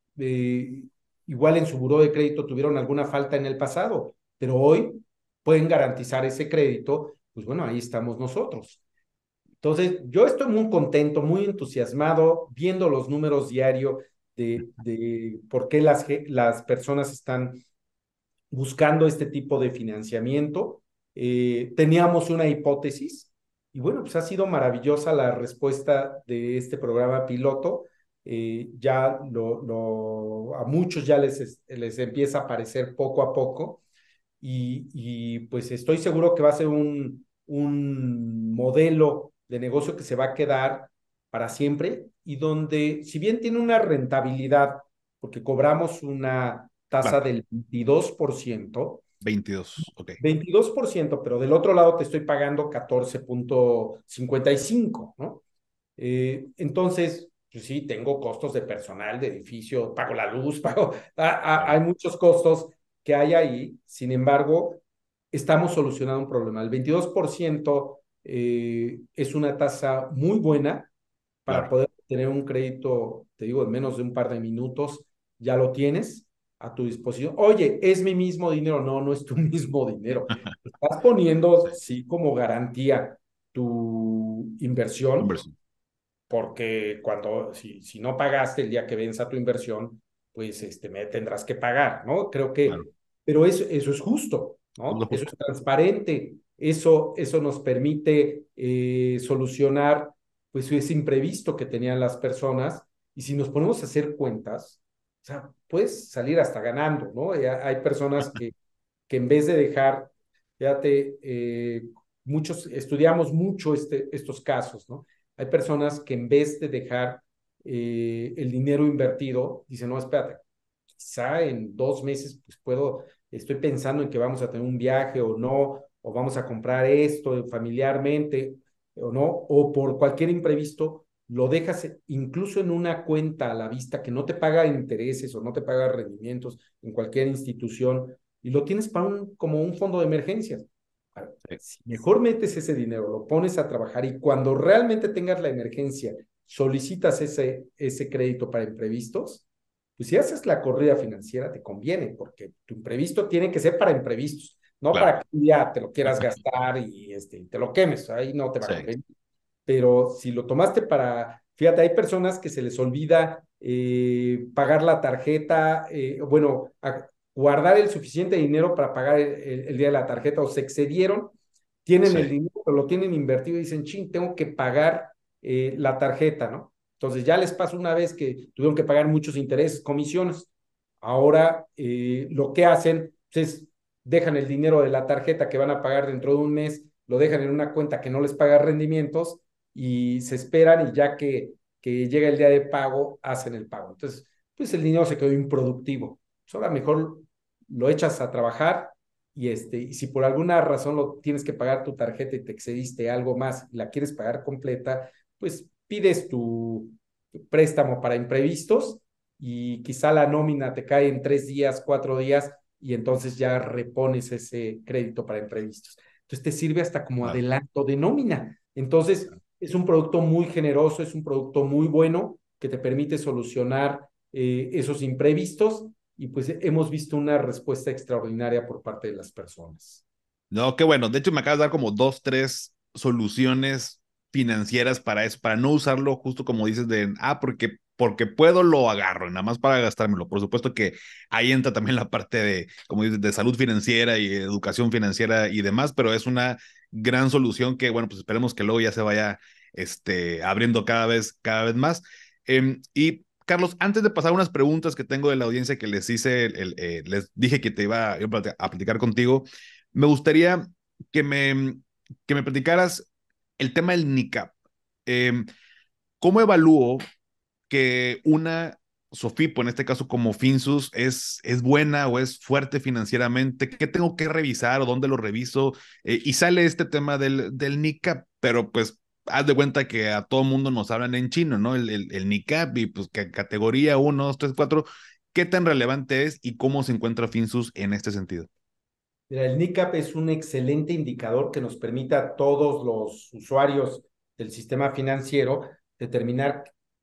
[SPEAKER 2] eh, igual en su buró de crédito tuvieron alguna falta en el pasado, pero hoy pueden garantizar ese crédito, pues bueno, ahí estamos nosotros. Entonces, yo estoy muy contento, muy entusiasmado, viendo los números diarios de, de por qué las, las personas están buscando este tipo de financiamiento. Eh, teníamos una hipótesis y bueno, pues ha sido maravillosa la respuesta de este programa piloto. Eh, ya lo, lo, a muchos ya les, les empieza a aparecer poco a poco y, y pues estoy seguro que va a ser un, un modelo de negocio que se va a quedar para siempre y donde, si bien tiene una rentabilidad, porque cobramos una tasa
[SPEAKER 1] claro,
[SPEAKER 2] del veintidós por ciento,
[SPEAKER 1] veintidós, ok,
[SPEAKER 2] veintidós por ciento, pero del otro lado te estoy pagando catorce punto cincuenta y cinco, ¿no? Eh, entonces, pues sí, tengo costos de personal, de edificio, pago la luz, pago, a, a,
[SPEAKER 1] claro,
[SPEAKER 2] hay muchos costos que hay ahí. Sin embargo, estamos solucionando un problema. El veintidós por ciento eh, es una tasa muy buena para
[SPEAKER 1] claro,
[SPEAKER 2] poder tener un crédito, te digo, en menos de un par de minutos, ya lo tienes a tu disposición. Oye, ¿es mi mismo dinero? No, no es tu mismo dinero. Estás poniendo,
[SPEAKER 1] sí,
[SPEAKER 2] sí, como garantía tu inversión
[SPEAKER 1] inversión,
[SPEAKER 2] porque cuando, si, si no pagaste el día que venza tu inversión, pues este, me tendrás que pagar, ¿no? Creo
[SPEAKER 1] claro,
[SPEAKER 2] que, pero eso, eso es justo,
[SPEAKER 1] es lo
[SPEAKER 2] ¿no? Eso es
[SPEAKER 1] justo,
[SPEAKER 2] transparente, eso, eso nos permite eh, solucionar, pues, ese imprevisto que tenían las personas, y si nos ponemos a hacer cuentas, o sea, puedes salir hasta ganando, ¿no? Y hay personas que, que en vez de dejar, fíjate, eh, muchos, estudiamos mucho este, estos casos, ¿no? Hay personas que en vez de dejar eh, el dinero invertido, dicen, no, espérate, quizá en dos meses pues puedo, estoy pensando en que vamos a tener un viaje o no, o vamos a comprar esto familiarmente o no, o por cualquier imprevisto, lo dejas incluso en una cuenta a la vista que no te paga intereses o no te paga rendimientos en cualquier institución y lo tienes para un, como un fondo de emergencias.
[SPEAKER 1] sí,
[SPEAKER 2] Si mejor metes ese dinero, lo pones a trabajar y cuando realmente tengas la emergencia, solicitas ese, ese crédito para imprevistos, pues si haces la corrida financiera te conviene, porque tu imprevisto tiene que ser para imprevistos, no
[SPEAKER 1] claro,
[SPEAKER 2] para que ya te lo quieras gastar y este, te lo quemes, ahí no te va a
[SPEAKER 1] sí,
[SPEAKER 2] convenir. Pero si lo tomaste para, fíjate, hay personas que se les olvida eh, pagar la tarjeta, eh, bueno, a, guardar el suficiente dinero para pagar el, el, el, día de la tarjeta o se excedieron, tienen
[SPEAKER 1] sí,
[SPEAKER 2] el dinero, pero lo tienen invertido y dicen, ching, tengo que pagar eh, la tarjeta, ¿no? Entonces ya les pasó una vez que tuvieron que pagar muchos intereses, comisiones. Ahora eh, lo que hacen es dejan el dinero de la tarjeta que van a pagar dentro de un mes, lo dejan en una cuenta que no les paga rendimientos y se esperan y ya que, que llega el día de pago, hacen el pago. Entonces, pues el dinero se quedó improductivo. Pues ahora mejor lo echas a trabajar y, este, y si por alguna razón lo tienes que pagar tu tarjeta y te excediste algo más y la quieres pagar completa, pues pides tu, tu préstamo para imprevistos y quizá la nómina te cae en tres días, cuatro días y entonces ya repones ese crédito para imprevistos. Entonces te sirve hasta como
[SPEAKER 1] Claro.
[SPEAKER 2] adelanto de nómina. Entonces es un producto muy generoso, es un producto muy bueno que te permite solucionar eh, esos imprevistos y pues hemos visto una respuesta extraordinaria por parte de las personas.
[SPEAKER 1] No, qué bueno. De hecho, me acabas de dar como dos, tres soluciones financieras para eso, para no usarlo justo como dices de, ah, porque, porque puedo, lo agarro, nada más para gastármelo. Por supuesto que ahí entra también la parte de, como dices, de salud financiera y educación financiera y demás, pero es una gran solución que, bueno, pues esperemos que luego ya se vaya este, abriendo cada vez, cada vez más. Eh, y Carlos, antes de pasar unas preguntas que tengo de la audiencia que les hice, el, el, eh, les dije que te iba a platicar contigo. Me gustaría que me, que me platicaras el tema del N I C A P. Eh, ¿Cómo evalúo que una Sofipo, en este caso como Finsus, es, es buena o es fuerte financieramente? ¿Qué tengo que revisar o dónde lo reviso? Eh, y sale este tema del, del N I C A P, pero pues haz de cuenta que a todo mundo nos hablan en chino, ¿no? El, el, el N I C A P y pues que categoría uno, dos, tres, cuatro. ¿Qué tan relevante es y cómo se encuentra Finsus en este sentido?
[SPEAKER 2] Mira, el N I C A P es un excelente indicador que nos permite a todos los usuarios del sistema financiero determinar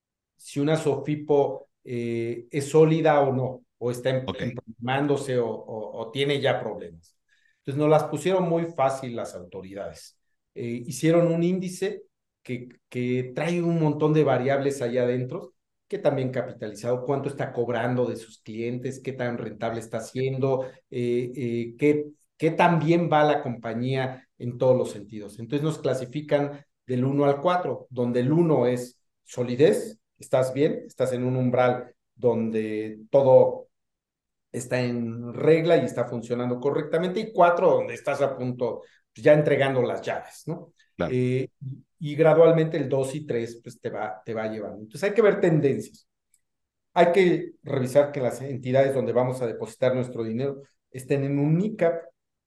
[SPEAKER 2] si una SOFIPO eh, es sólida o no, o está
[SPEAKER 1] Ok,
[SPEAKER 2] empalmándose o, o, o, tiene ya problemas. Entonces nos las pusieron muy fácil las autoridades. Eh, hicieron un índice que, que trae un montón de variables allá adentro, que también capitalizado, cuánto está cobrando de sus clientes, qué tan rentable está haciendo, eh, eh, qué, qué tan bien va la compañía en todos los sentidos. Entonces nos clasifican del uno al cuatro, donde el uno es solidez, estás bien, estás en un umbral donde todo está en regla y está funcionando correctamente, y cuatro, donde estás a punto, pues, ya entregando las llaves, ¿no?
[SPEAKER 1] claro.
[SPEAKER 2] Eh, y gradualmente el dos y tres pues te va, te va llevando. Entonces hay que ver tendencias. Hay que revisar que las entidades donde vamos a depositar nuestro dinero estén en un N I C A P,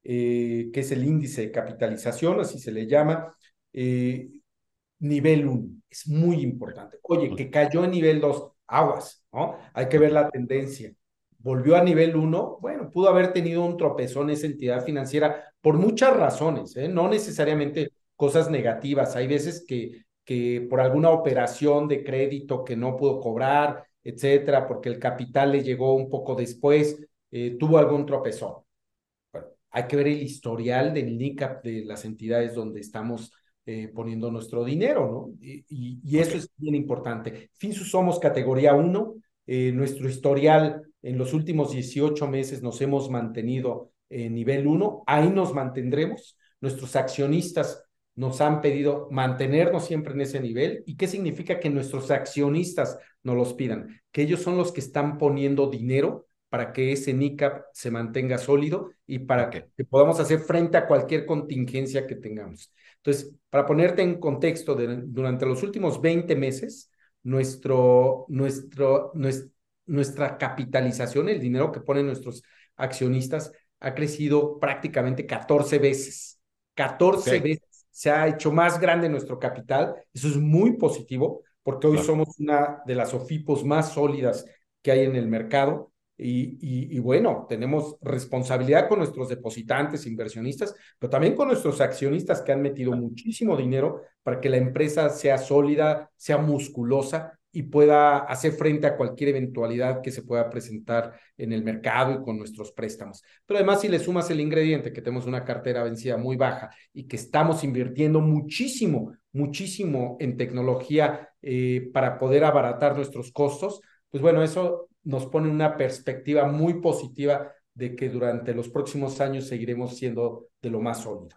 [SPEAKER 2] eh, que es el índice de capitalización, así se le llama, eh, nivel uno. Es muy importante. Oye,
[SPEAKER 1] Ok,
[SPEAKER 2] que cayó en nivel dos, aguas, ¿no? Hay que ver
[SPEAKER 1] ok,
[SPEAKER 2] la tendencia. Volvió a nivel uno, bueno, pudo haber tenido un tropezón esa entidad financiera por muchas razones, ¿eh? No necesariamente cosas negativas. Hay veces que, que por alguna operación de crédito que no pudo cobrar, etcétera, porque el capital le llegó un poco después, eh, tuvo algún tropezón. Bueno, hay que ver el historial del N I C A P de las entidades donde estamos eh, poniendo nuestro dinero, ¿no? Y, y, y
[SPEAKER 1] ok.
[SPEAKER 2] eso es bien importante. Finsus somos categoría uno, eh, nuestro historial en los últimos dieciocho meses nos hemos mantenido en nivel uno, ahí nos mantendremos. Nuestros accionistas nos han pedido mantenernos siempre en ese nivel. ¿Y qué significa que nuestros accionistas nos los pidan? Que ellos son los que están poniendo dinero para que ese N I C A P se mantenga sólido y
[SPEAKER 1] Ok,
[SPEAKER 2] para que podamos hacer frente a cualquier contingencia que tengamos. Entonces, para ponerte en contexto, de, durante los últimos veinte meses, nuestro, nuestro, nuestro, nuestra capitalización, el dinero que ponen nuestros accionistas, ha crecido prácticamente catorce veces.
[SPEAKER 1] ok,
[SPEAKER 2] catorce veces se ha hecho más grande nuestro capital. Eso es muy positivo porque hoy
[SPEAKER 1] claro.
[SPEAKER 2] somos una de las OFIPOS más sólidas que hay en el mercado. Y, y, y, bueno, tenemos responsabilidad con nuestros depositantes, inversionistas, pero también con nuestros accionistas que han metido muchísimo dinero para que la empresa sea sólida, sea musculosa y pueda hacer frente a cualquier eventualidad que se pueda presentar en el mercado y con nuestros préstamos. Pero además, si le sumas el ingrediente que tenemos una cartera vencida muy baja y que estamos invirtiendo muchísimo, muchísimo en tecnología eh, para poder abaratar nuestros costos, pues bueno, eso nos pone una perspectiva muy positiva de que durante los próximos años seguiremos siendo de lo más sólido.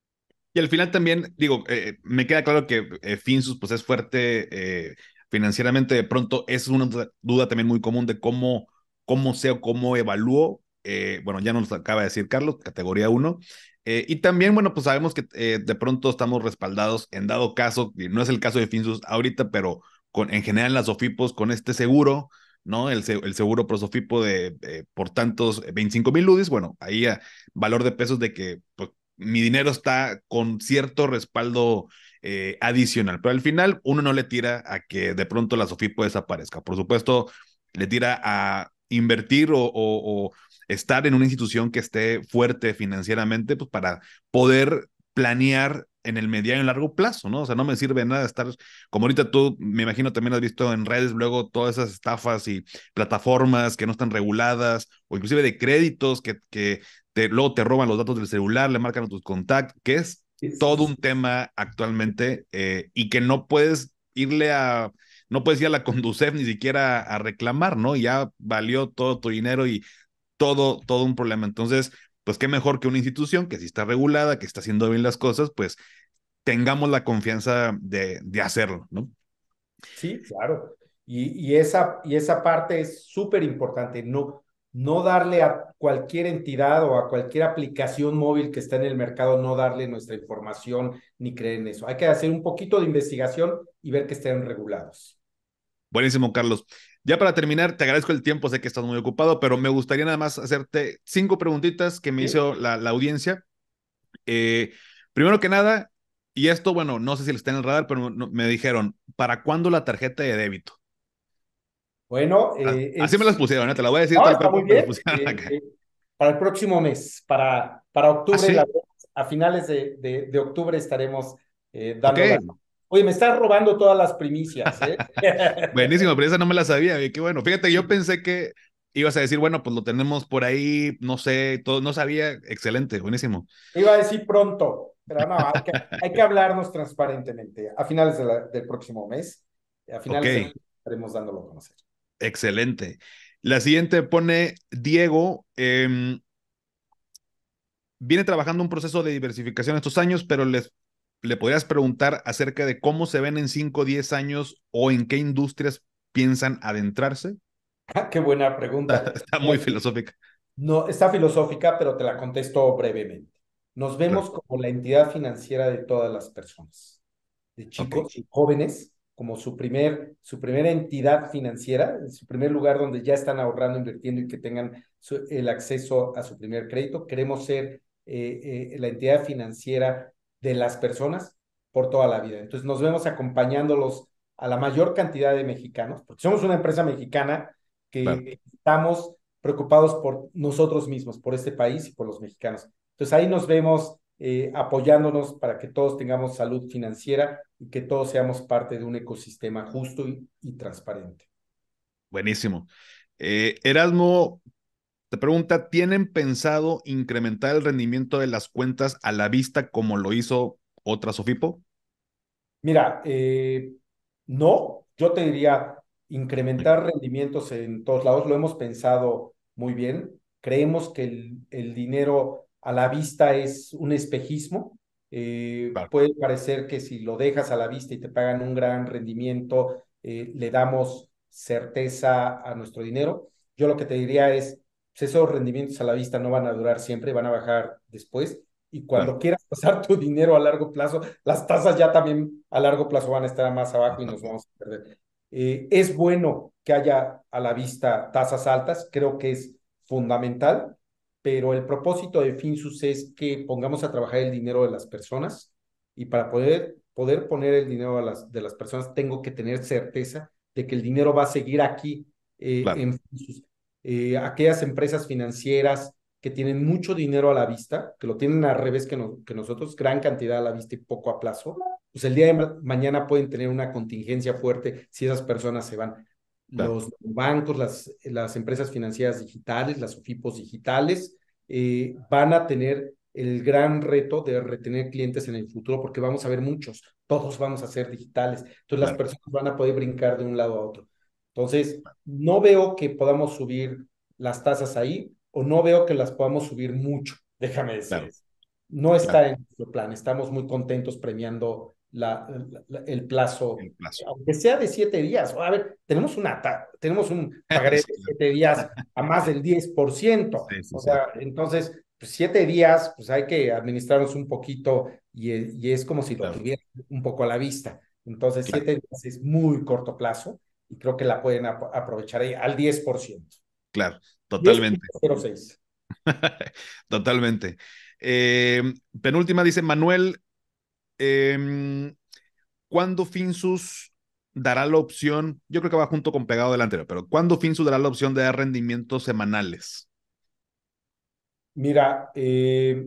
[SPEAKER 1] Y al final también, digo, eh, me queda claro que eh, Finsus pues es fuerte eh, financieramente. De pronto es una duda, duda también muy común de cómo, cómo sé o cómo evalúo. eh, bueno, ya nos acaba de decir Carlos, categoría uno. Eh, y también, bueno, pues sabemos que eh, de pronto estamos respaldados en dado caso, y no es el caso de Finsus ahorita, pero con, en general en las Sofipos con este seguro, ¿no? El, el seguro pro Sofipo de eh, por tantos veinticinco mil UDIs, bueno, ahí a valor de pesos de que pues, mi dinero está con cierto respaldo eh, adicional, pero al final uno no le tira a que de pronto la Sofipo desaparezca. Por supuesto, le tira a invertir o, o, o estar en una institución que esté fuerte financieramente, pues para poder planear en el mediano y largo plazo, ¿no? O sea, no me sirve nada estar, como ahorita tú, me imagino también has visto en redes luego todas esas estafas y plataformas que no están reguladas, o inclusive de créditos que, que te, luego te roban los datos del celular, le marcan a tus contactos, que es
[SPEAKER 2] Es,
[SPEAKER 1] todo
[SPEAKER 2] es,
[SPEAKER 1] un tema actualmente eh, y que no puedes irle a, no puedes ir a la Conducef ni siquiera a, a reclamar, ¿no? Ya valió todo tu dinero y todo, todo un problema. Entonces, pues qué mejor que una institución que si está regulada, que está haciendo bien las cosas, pues tengamos la confianza de, de hacerlo, ¿no?
[SPEAKER 2] sí, claro. Y, y, esa, y esa parte es súper importante, no, no darle a cualquier entidad o a cualquier aplicación móvil que está en el mercado, no darle nuestra información ni creer en eso. Hay que hacer un poquito de investigación y ver que estén regulados.
[SPEAKER 1] Buenísimo, Carlos. Ya para terminar, te agradezco el tiempo, sé que estás muy ocupado, pero me gustaría nada más hacerte cinco preguntitas que me
[SPEAKER 2] ¿Sí?
[SPEAKER 1] hizo la, la audiencia. Eh, primero que nada, y esto, bueno, no sé si está en el radar, pero no, me dijeron, ¿para cuándo la tarjeta de débito?
[SPEAKER 2] Bueno,
[SPEAKER 1] Ah,
[SPEAKER 2] eh,
[SPEAKER 1] así me las
[SPEAKER 2] es,
[SPEAKER 1] pusieron, ¿eh? Te la voy a decir
[SPEAKER 2] no,
[SPEAKER 1] tal
[SPEAKER 2] está
[SPEAKER 1] cual
[SPEAKER 2] muy
[SPEAKER 1] como me las
[SPEAKER 2] bien.
[SPEAKER 1] pusieron
[SPEAKER 2] Eh,
[SPEAKER 1] acá.
[SPEAKER 2] eh, para el próximo mes, para, para
[SPEAKER 1] Ah,
[SPEAKER 2] octubre, la,
[SPEAKER 1] sí,
[SPEAKER 2] a finales de, de, de octubre estaremos eh,
[SPEAKER 1] ok.
[SPEAKER 2] dándola. Oye, me estás robando todas las primicias, ¿eh?
[SPEAKER 1] Buenísimo, pero esa no me la sabía. Qué bueno. Fíjate, yo pensé que ibas a decir, bueno, pues lo tenemos por ahí, no sé, todo, no sabía. Excelente, buenísimo.
[SPEAKER 2] Iba a decir pronto, pero no, hay que, hay que hablarnos transparentemente. A finales de la, del próximo mes, a
[SPEAKER 1] Ok,
[SPEAKER 2] finales de octubre estaremos dándolo a conocer.
[SPEAKER 1] excelente. La siguiente pone Diego. Eh, viene trabajando un proceso de diversificación estos años, pero les, le podrías preguntar acerca de cómo se ven en cinco o diez años o en qué industrias piensan adentrarse.
[SPEAKER 2] Qué buena pregunta.
[SPEAKER 1] Está muy filosófica.
[SPEAKER 2] No, está filosófica, pero te la contesto brevemente. Nos
[SPEAKER 1] Claro.
[SPEAKER 2] vemos como la entidad financiera de todas las personas, de
[SPEAKER 1] Ok,
[SPEAKER 2] chicos y jóvenes, como su primer, su primera entidad financiera, su primer lugar donde ya están ahorrando, invirtiendo y que tengan su, el acceso a su primer crédito. Queremos ser eh, eh, la entidad financiera de las personas por toda la vida. Entonces nos vemos acompañándolos a la mayor cantidad de mexicanos, porque somos una empresa mexicana
[SPEAKER 1] claro.
[SPEAKER 2] que estamos preocupados por nosotros mismos, por este país y por los mexicanos. Entonces ahí nos vemos eh, apoyándonos para que todos tengamos salud financiera y que todos seamos parte de un ecosistema justo y, y transparente.
[SPEAKER 1] Buenísimo. Eh, Erasmo te pregunta, ¿tienen pensado incrementar el rendimiento de las cuentas a la vista como lo hizo otra Sofipo?
[SPEAKER 2] Mira, eh, no, yo te diría incrementar rendimientos en todos lados, lo hemos pensado muy bien. Creemos que el, el dinero a la vista es un espejismo. Eh,
[SPEAKER 1] Claro,
[SPEAKER 2] puede parecer que si lo dejas a la vista y te pagan un gran rendimiento, eh, le damos certeza a nuestro dinero. Yo lo que te diría es, pues esos rendimientos a la vista no van a durar siempre, van a bajar después. Y
[SPEAKER 1] claro,
[SPEAKER 2] cuando quieras pasar tu dinero a largo plazo, las tasas ya también a largo plazo van a estar más abajo y nos vamos a perder. Eh, es bueno que haya a la vista tasas altas, creo que es fundamental, pero el propósito de Finsus es que pongamos a trabajar el dinero de las personas y para poder, poder poner el dinero de las, de las personas tengo que tener certeza de que el dinero va a seguir aquí eh,
[SPEAKER 1] claro,
[SPEAKER 2] en Finsus. Eh, aquellas empresas financieras que tienen mucho dinero a la vista, que lo tienen al revés que, no, que nosotros, gran cantidad a la vista y poco a plazo, pues el día de ma mañana pueden tener una contingencia fuerte si esas personas se van.
[SPEAKER 1] claro,
[SPEAKER 2] Los bancos, las, las empresas financieras digitales, las OFIPOS digitales, eh, van a tener el gran reto de retener clientes en el futuro porque vamos a ver muchos, todos vamos a ser digitales. Entonces las
[SPEAKER 1] claro,
[SPEAKER 2] personas van a poder brincar de un lado a otro. Entonces, no veo que podamos subir las tasas ahí o no veo que las podamos subir mucho, déjame decir
[SPEAKER 1] claro,
[SPEAKER 2] eso. No
[SPEAKER 1] claro.
[SPEAKER 2] está en nuestro plan, estamos muy contentos premiando la, la, el plazo,
[SPEAKER 1] El plazo.
[SPEAKER 2] aunque sea de siete días. A ver, tenemos, una, tenemos un pagaré
[SPEAKER 1] Sí,
[SPEAKER 2] de siete días a más del diez por ciento.
[SPEAKER 1] sí, sí,
[SPEAKER 2] O
[SPEAKER 1] sí.
[SPEAKER 2] sea, entonces, pues siete días, pues hay que administrarnos un poquito y, y es como si lo
[SPEAKER 1] Claro,
[SPEAKER 2] tuviera un poco a la vista. Entonces,
[SPEAKER 1] claro,
[SPEAKER 2] siete días es muy corto plazo y creo que la pueden ap aprovechar ahí al diez por ciento.
[SPEAKER 1] claro,
[SPEAKER 2] diez
[SPEAKER 1] totalmente.
[SPEAKER 2] punto cero seis.
[SPEAKER 1] Totalmente. Eh, penúltima dice Manuel, eh, ¿cuándo Finsus dará la opción? Yo creo que va junto con pegado del anterior, pero ¿cuándo Finsus dará la opción de dar rendimientos semanales?
[SPEAKER 2] Mira, eh,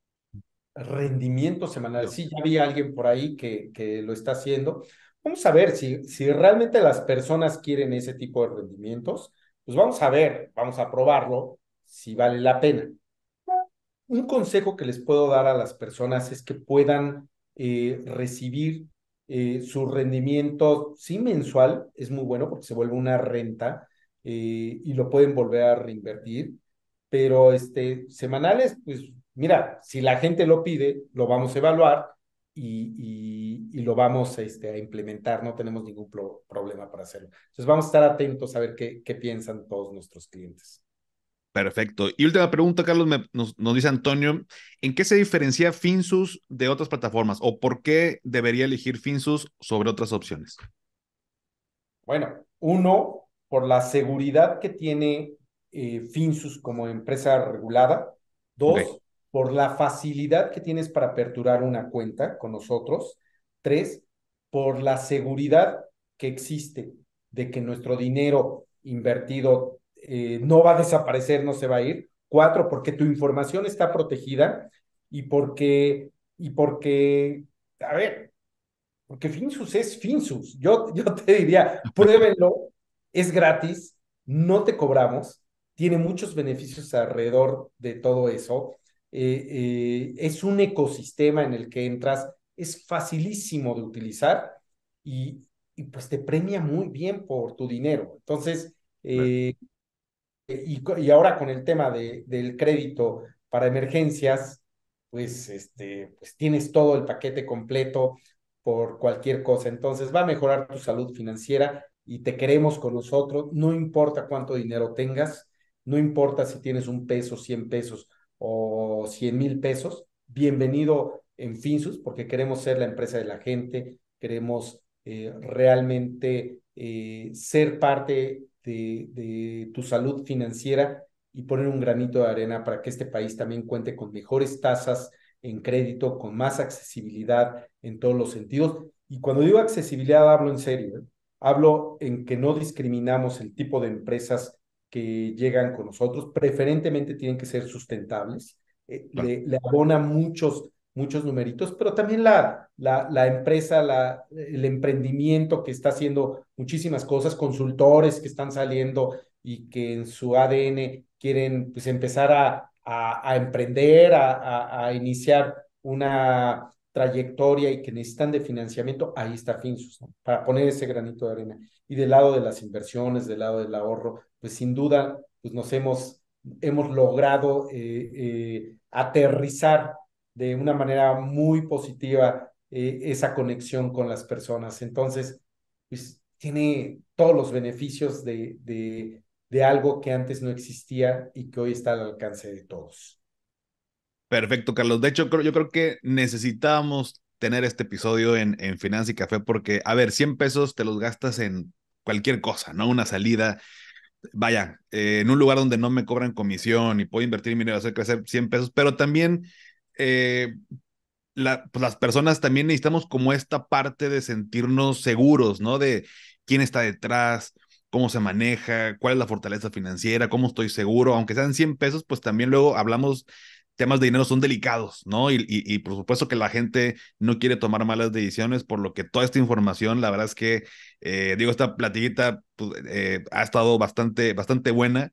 [SPEAKER 2] rendimiento semanal.
[SPEAKER 1] Yo.
[SPEAKER 2] Sí, ya vi a alguien por ahí que, que lo está haciendo. Vamos a ver si, si realmente las personas quieren ese tipo de rendimientos, pues vamos a ver, vamos a probarlo, si vale la pena. Un consejo que les puedo dar a las personas es que puedan eh, recibir eh, su rendimiento, sí, mensual, es muy bueno porque se vuelve una renta eh, y lo pueden volver a reinvertir, pero este, semanales, pues mira, si la gente lo pide, lo vamos a evaluar y, y, y lo vamos este, a implementar, no tenemos ningún pro problema para hacerlo. Entonces vamos a estar atentos a ver qué, qué piensan todos nuestros clientes.
[SPEAKER 1] Perfecto. Y última pregunta, Carlos, me- nos, nos dice Antonio, ¿en qué se diferencia Finsus de otras plataformas o por qué debería elegir Finsus sobre otras opciones?
[SPEAKER 2] Bueno, uno, por la seguridad que tiene eh, Finsus como empresa regulada.
[SPEAKER 1] Ok,
[SPEAKER 2] Dos, por la facilidad que tienes para aperturar una cuenta con nosotros. Tres, por la seguridad que existe de que nuestro dinero invertido eh, no va a desaparecer, no se va a ir. Cuatro, porque tu información está protegida y porque, y porque, a ver, porque Finsus es Finsus. Yo, yo te diría, pruébenlo, es gratis, no te cobramos, tiene muchos beneficios alrededor de todo eso. Eh, eh, es un ecosistema en el que entras, es facilísimo de utilizar y, y pues te premia muy bien por tu dinero. Entonces,
[SPEAKER 1] claro,
[SPEAKER 2] eh, y, y ahora con el tema de, del crédito para emergencias, pues, este, pues tienes todo el paquete completo por cualquier cosa. Entonces va a mejorar tu salud financiera y te queremos con nosotros. No importa cuánto dinero tengas, no importa si tienes un peso, cien pesos o cien mil pesos. Bienvenido en Finsus porque queremos ser la empresa de la gente, queremos eh, realmente eh, ser parte de, de tu salud financiera y poner un granito de arena para que este país también cuente con mejores tasas en crédito, con más accesibilidad en todos los sentidos. Y cuando digo accesibilidad, hablo en serio, ¿eh? Hablo en que no discriminamos el tipo de empresas que llegan con nosotros, preferentemente tienen que ser sustentables, eh,
[SPEAKER 1] claro.
[SPEAKER 2] le, le abona muchos, muchos numeritos, pero también la, la, la empresa, la, el emprendimiento que está haciendo muchísimas cosas, consultores que están saliendo y que en su A D N quieren pues empezar a, a, a emprender, a, a, a, iniciar una trayectoria y que necesitan de financiamiento, ahí está Finsus, ¿no? Para poner ese granito de arena. Y del lado de las inversiones, del lado del ahorro, pues sin duda, pues nos hemos, hemos logrado eh, eh, aterrizar de una manera muy positiva eh, esa conexión con las personas. Entonces, pues tiene todos los beneficios de, de, de algo que antes no existía y que hoy está al alcance de todos.
[SPEAKER 1] Perfecto, Carlos. De hecho, creo, yo creo que necesitábamos tener este episodio en, en Finanza y Café porque, a ver, cien pesos te los gastas en cualquier cosa, ¿no? Una salida, vaya, eh, en un lugar donde no me cobran comisión y puedo invertir mi dinero, hacer crecer cien pesos, pero también eh, la, pues las personas también necesitamos como esta parte de sentirnos seguros, ¿no? De quién está detrás, cómo se maneja, cuál es la fortaleza financiera, cómo estoy seguro, aunque sean cien pesos, pues también luego hablamos, temas de dinero son delicados, ¿no? Y, y, y por supuesto que la gente no quiere tomar malas decisiones, por lo que toda esta información, la verdad es que, eh, digo, esta platiguita pues, eh, ha estado bastante, bastante buena.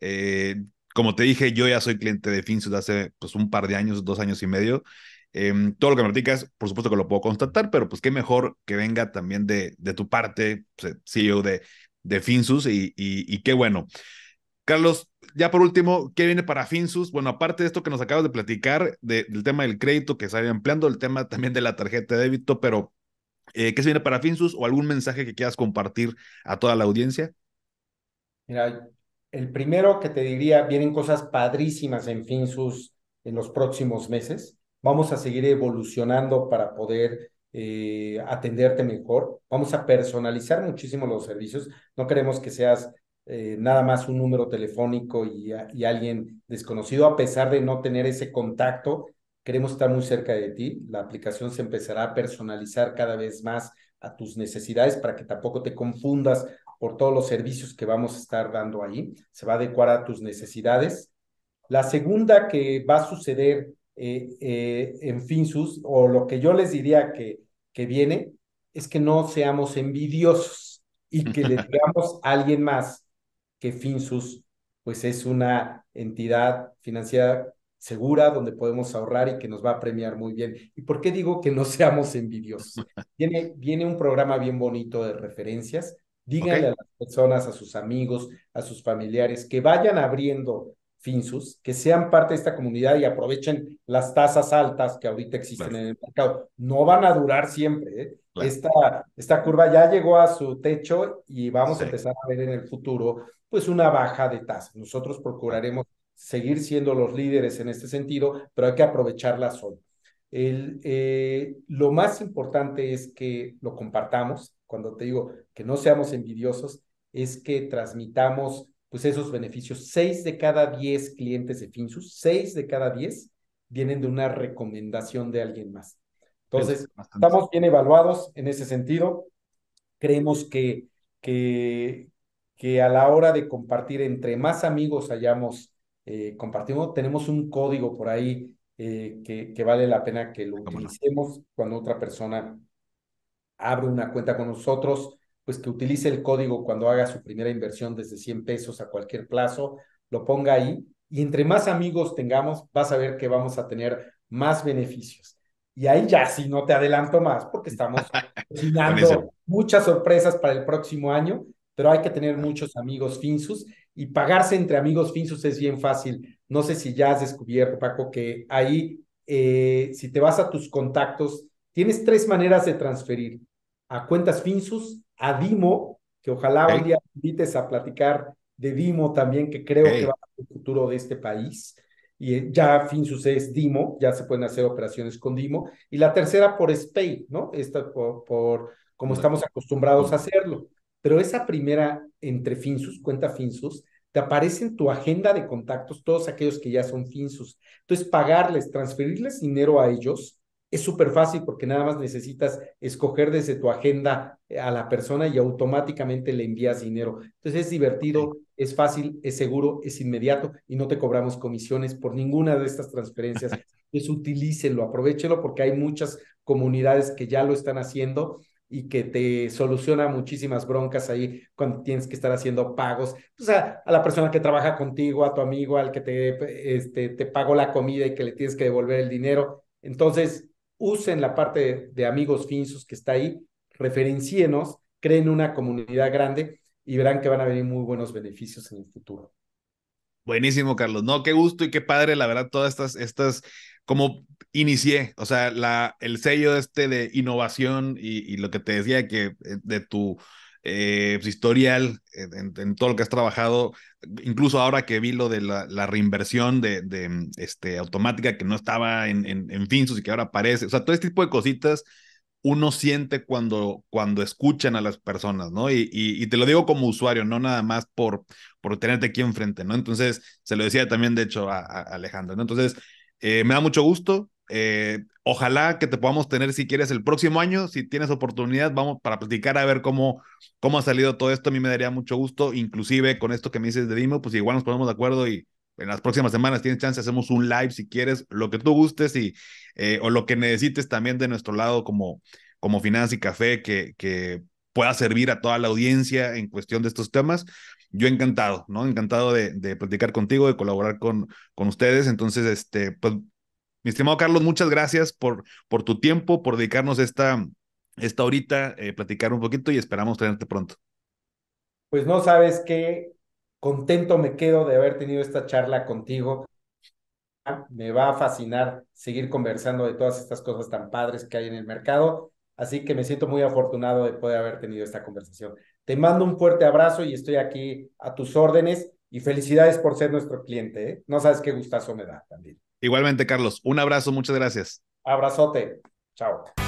[SPEAKER 1] Eh, como te dije, yo ya soy cliente de Finsus hace pues un par de años, dos años y medio. Eh, todo lo que me platicas, por supuesto que lo puedo constatar, pero pues qué mejor que venga también de, de tu parte, pues, C E O de, de Finsus, y, y, y qué bueno. Carlos, ya por último, ¿qué viene para Finsus? Bueno, aparte de esto que nos acabas de platicar, de, del tema del crédito que se había empleando, el tema también de la tarjeta de débito, pero eh, ¿qué se viene para Finsus o algún mensaje que quieras compartir a toda la audiencia?
[SPEAKER 2] Mira, el primero que te diría, vienen cosas padrísimas en Finsus en los próximos meses. Vamos a seguir evolucionando para poder eh, atenderte mejor. Vamos a personalizar muchísimo los servicios. No queremos que seas eh, nada más un número telefónico y, a- y alguien desconocido, a pesar de no tener ese contacto. Queremos estar muy cerca de ti. La aplicación se empezará a personalizar cada vez más a tus necesidades para que tampoco te confundas por todos los servicios que vamos a estar dando ahí. Se va a adecuar a tus necesidades. La segunda que va a suceder eh, eh, en Finsus, o lo que yo les diría que, que viene, es que no seamos envidiosos y que le digamos a alguien más que Finsus pues es una entidad financiera segura donde podemos ahorrar y que nos va a premiar muy bien. ¿Y por qué digo que no seamos envidiosos? Viene, viene un programa bien bonito de referencias.
[SPEAKER 1] ¿Ok?
[SPEAKER 2] Díganle a las personas, a sus amigos, a sus familiares, que vayan abriendo Finsus, que sean parte de esta comunidad y aprovechen las tasas altas que ahorita existen
[SPEAKER 1] Claro,
[SPEAKER 2] en el mercado. No van a durar siempre, ¿eh?
[SPEAKER 1] claro.
[SPEAKER 2] Esta, esta curva ya llegó a su techo y vamos a
[SPEAKER 1] Sí,
[SPEAKER 2] empezar a ver en el futuro pues una baja de tasas. Nosotros
[SPEAKER 1] claro.
[SPEAKER 2] procuraremos seguir siendo los líderes en este sentido, pero hay que aprovecharla hoy. El, eh, lo más importante es que lo compartamos. Cuando te digo que no seamos envidiosos, es que transmitamos pues esos beneficios. Seis de cada diez clientes de Finsus, seis de cada diez vienen de una recomendación de alguien más.
[SPEAKER 1] Es
[SPEAKER 2] Entonces,
[SPEAKER 1] bastante.
[SPEAKER 2] estamos bien evaluados en ese sentido. Creemos que, que, que a la hora de compartir, entre más amigos hayamos eh, compartido, tenemos un código por ahí eh, que, que vale la pena que lo
[SPEAKER 1] ¿Cómo no?
[SPEAKER 2] utilicemos cuando otra persona abre una cuenta con nosotros, pues que utilice el código cuando haga su primera inversión desde cien pesos a cualquier plazo, lo ponga ahí y entre más amigos tengamos, vas a ver que vamos a tener más beneficios. Y ahí ya sí no te adelanto más porque estamos
[SPEAKER 1] Buenísimo.
[SPEAKER 2] cocinando muchas sorpresas para el próximo año, pero hay que tener muchos amigos Finsus y pagarse entre amigos Finsus es bien fácil. No sé si ya has descubierto, Paco, que ahí, eh, si te vas a tus contactos, tienes tres maneras de transferir a cuentas Finsus, a Dimo, que ojalá un
[SPEAKER 1] Ok,
[SPEAKER 2] día invites a platicar de Dimo también, que creo que va
[SPEAKER 1] ok.
[SPEAKER 2] a ser el futuro de este país. Y eh, ya Finsus es Dimo, ya se pueden hacer operaciones con Dimo. Y la tercera por SPAY, ¿no? Esta por, por como
[SPEAKER 1] Bueno,
[SPEAKER 2] estamos acostumbrados a
[SPEAKER 1] punto.
[SPEAKER 2] hacerlo. Pero esa primera entre Finsus, cuenta Finsus, te aparece en tu agenda de contactos todos aquellos que ya son Finsus. Entonces, pagarles, transferirles dinero a ellos es súper fácil porque nada más necesitas escoger desde tu agenda a la persona y automáticamente le envías dinero. Entonces es
[SPEAKER 1] Ok.
[SPEAKER 2] divertido, es fácil, es seguro, es inmediato y no te cobramos comisiones por ninguna de estas transferencias. Entonces utilícenlo, aprovechenlo porque hay muchas comunidades que ya lo están haciendo y que te soluciona muchísimas broncas ahí cuando tienes que estar haciendo pagos. O sea, a la persona que trabaja contigo, a tu amigo, al que te, este, te pagó la comida y que le tienes que devolver el dinero. Entonces, usen la parte de, de amigos Finsus que está ahí, referencienos, creen una comunidad grande y verán que van a venir muy buenos beneficios en el futuro.
[SPEAKER 1] Buenísimo, Carlos. No, qué gusto y qué padre, la verdad, todas estas, estas, como inicié, o sea, la, el sello este de innovación y, y lo que te decía que eh, de tu eh, pues, historial eh, en, en, todo lo que has trabajado, incluso ahora que vi lo de la, la reinversión de, de, este, automática que no estaba en, en, en Finsus y que ahora aparece, o sea, todo este tipo de cositas uno siente cuando, cuando escuchan a las personas, ¿no? Y, y, y te lo digo como usuario, no nada más por, por tenerte aquí enfrente, ¿no? Entonces, se lo decía también, de hecho, a, a Alejandro, ¿no? Entonces, eh, me da mucho gusto. Eh, ojalá que te podamos tener, si quieres, el próximo año, si tienes oportunidad, vamos para platicar a ver cómo, cómo ha salido todo esto. A mí me daría mucho gusto, inclusive con esto que me dices de Dimo, pues igual nos ponemos de acuerdo y en las próximas semanas tienes chance, hacemos un live si quieres, lo que tú gustes y, eh, o lo que necesites también de nuestro lado como, como Finanzas y Café, que, que pueda servir a toda la audiencia en cuestión de estos temas. Yo encantado, ¿no? Encantado de, de platicar contigo, de colaborar con, con ustedes. Entonces, este, pues, mi estimado Carlos, muchas gracias por, por tu tiempo, por dedicarnos esta, esta horita, eh, platicar un poquito y esperamos tenerte pronto.
[SPEAKER 2] Pues no sabes qué contento me quedo de haber tenido esta charla contigo. Me va a fascinar seguir conversando de todas estas cosas tan padres que hay en el mercado, así que me siento muy afortunado de poder haber tenido esta conversación. Te mando un fuerte abrazo y estoy aquí a tus órdenes y felicidades por ser nuestro cliente, ¿eh? No sabes qué gustazo me da también.
[SPEAKER 1] Igualmente, Carlos, un abrazo, muchas gracias.
[SPEAKER 2] Abrazote. Chao.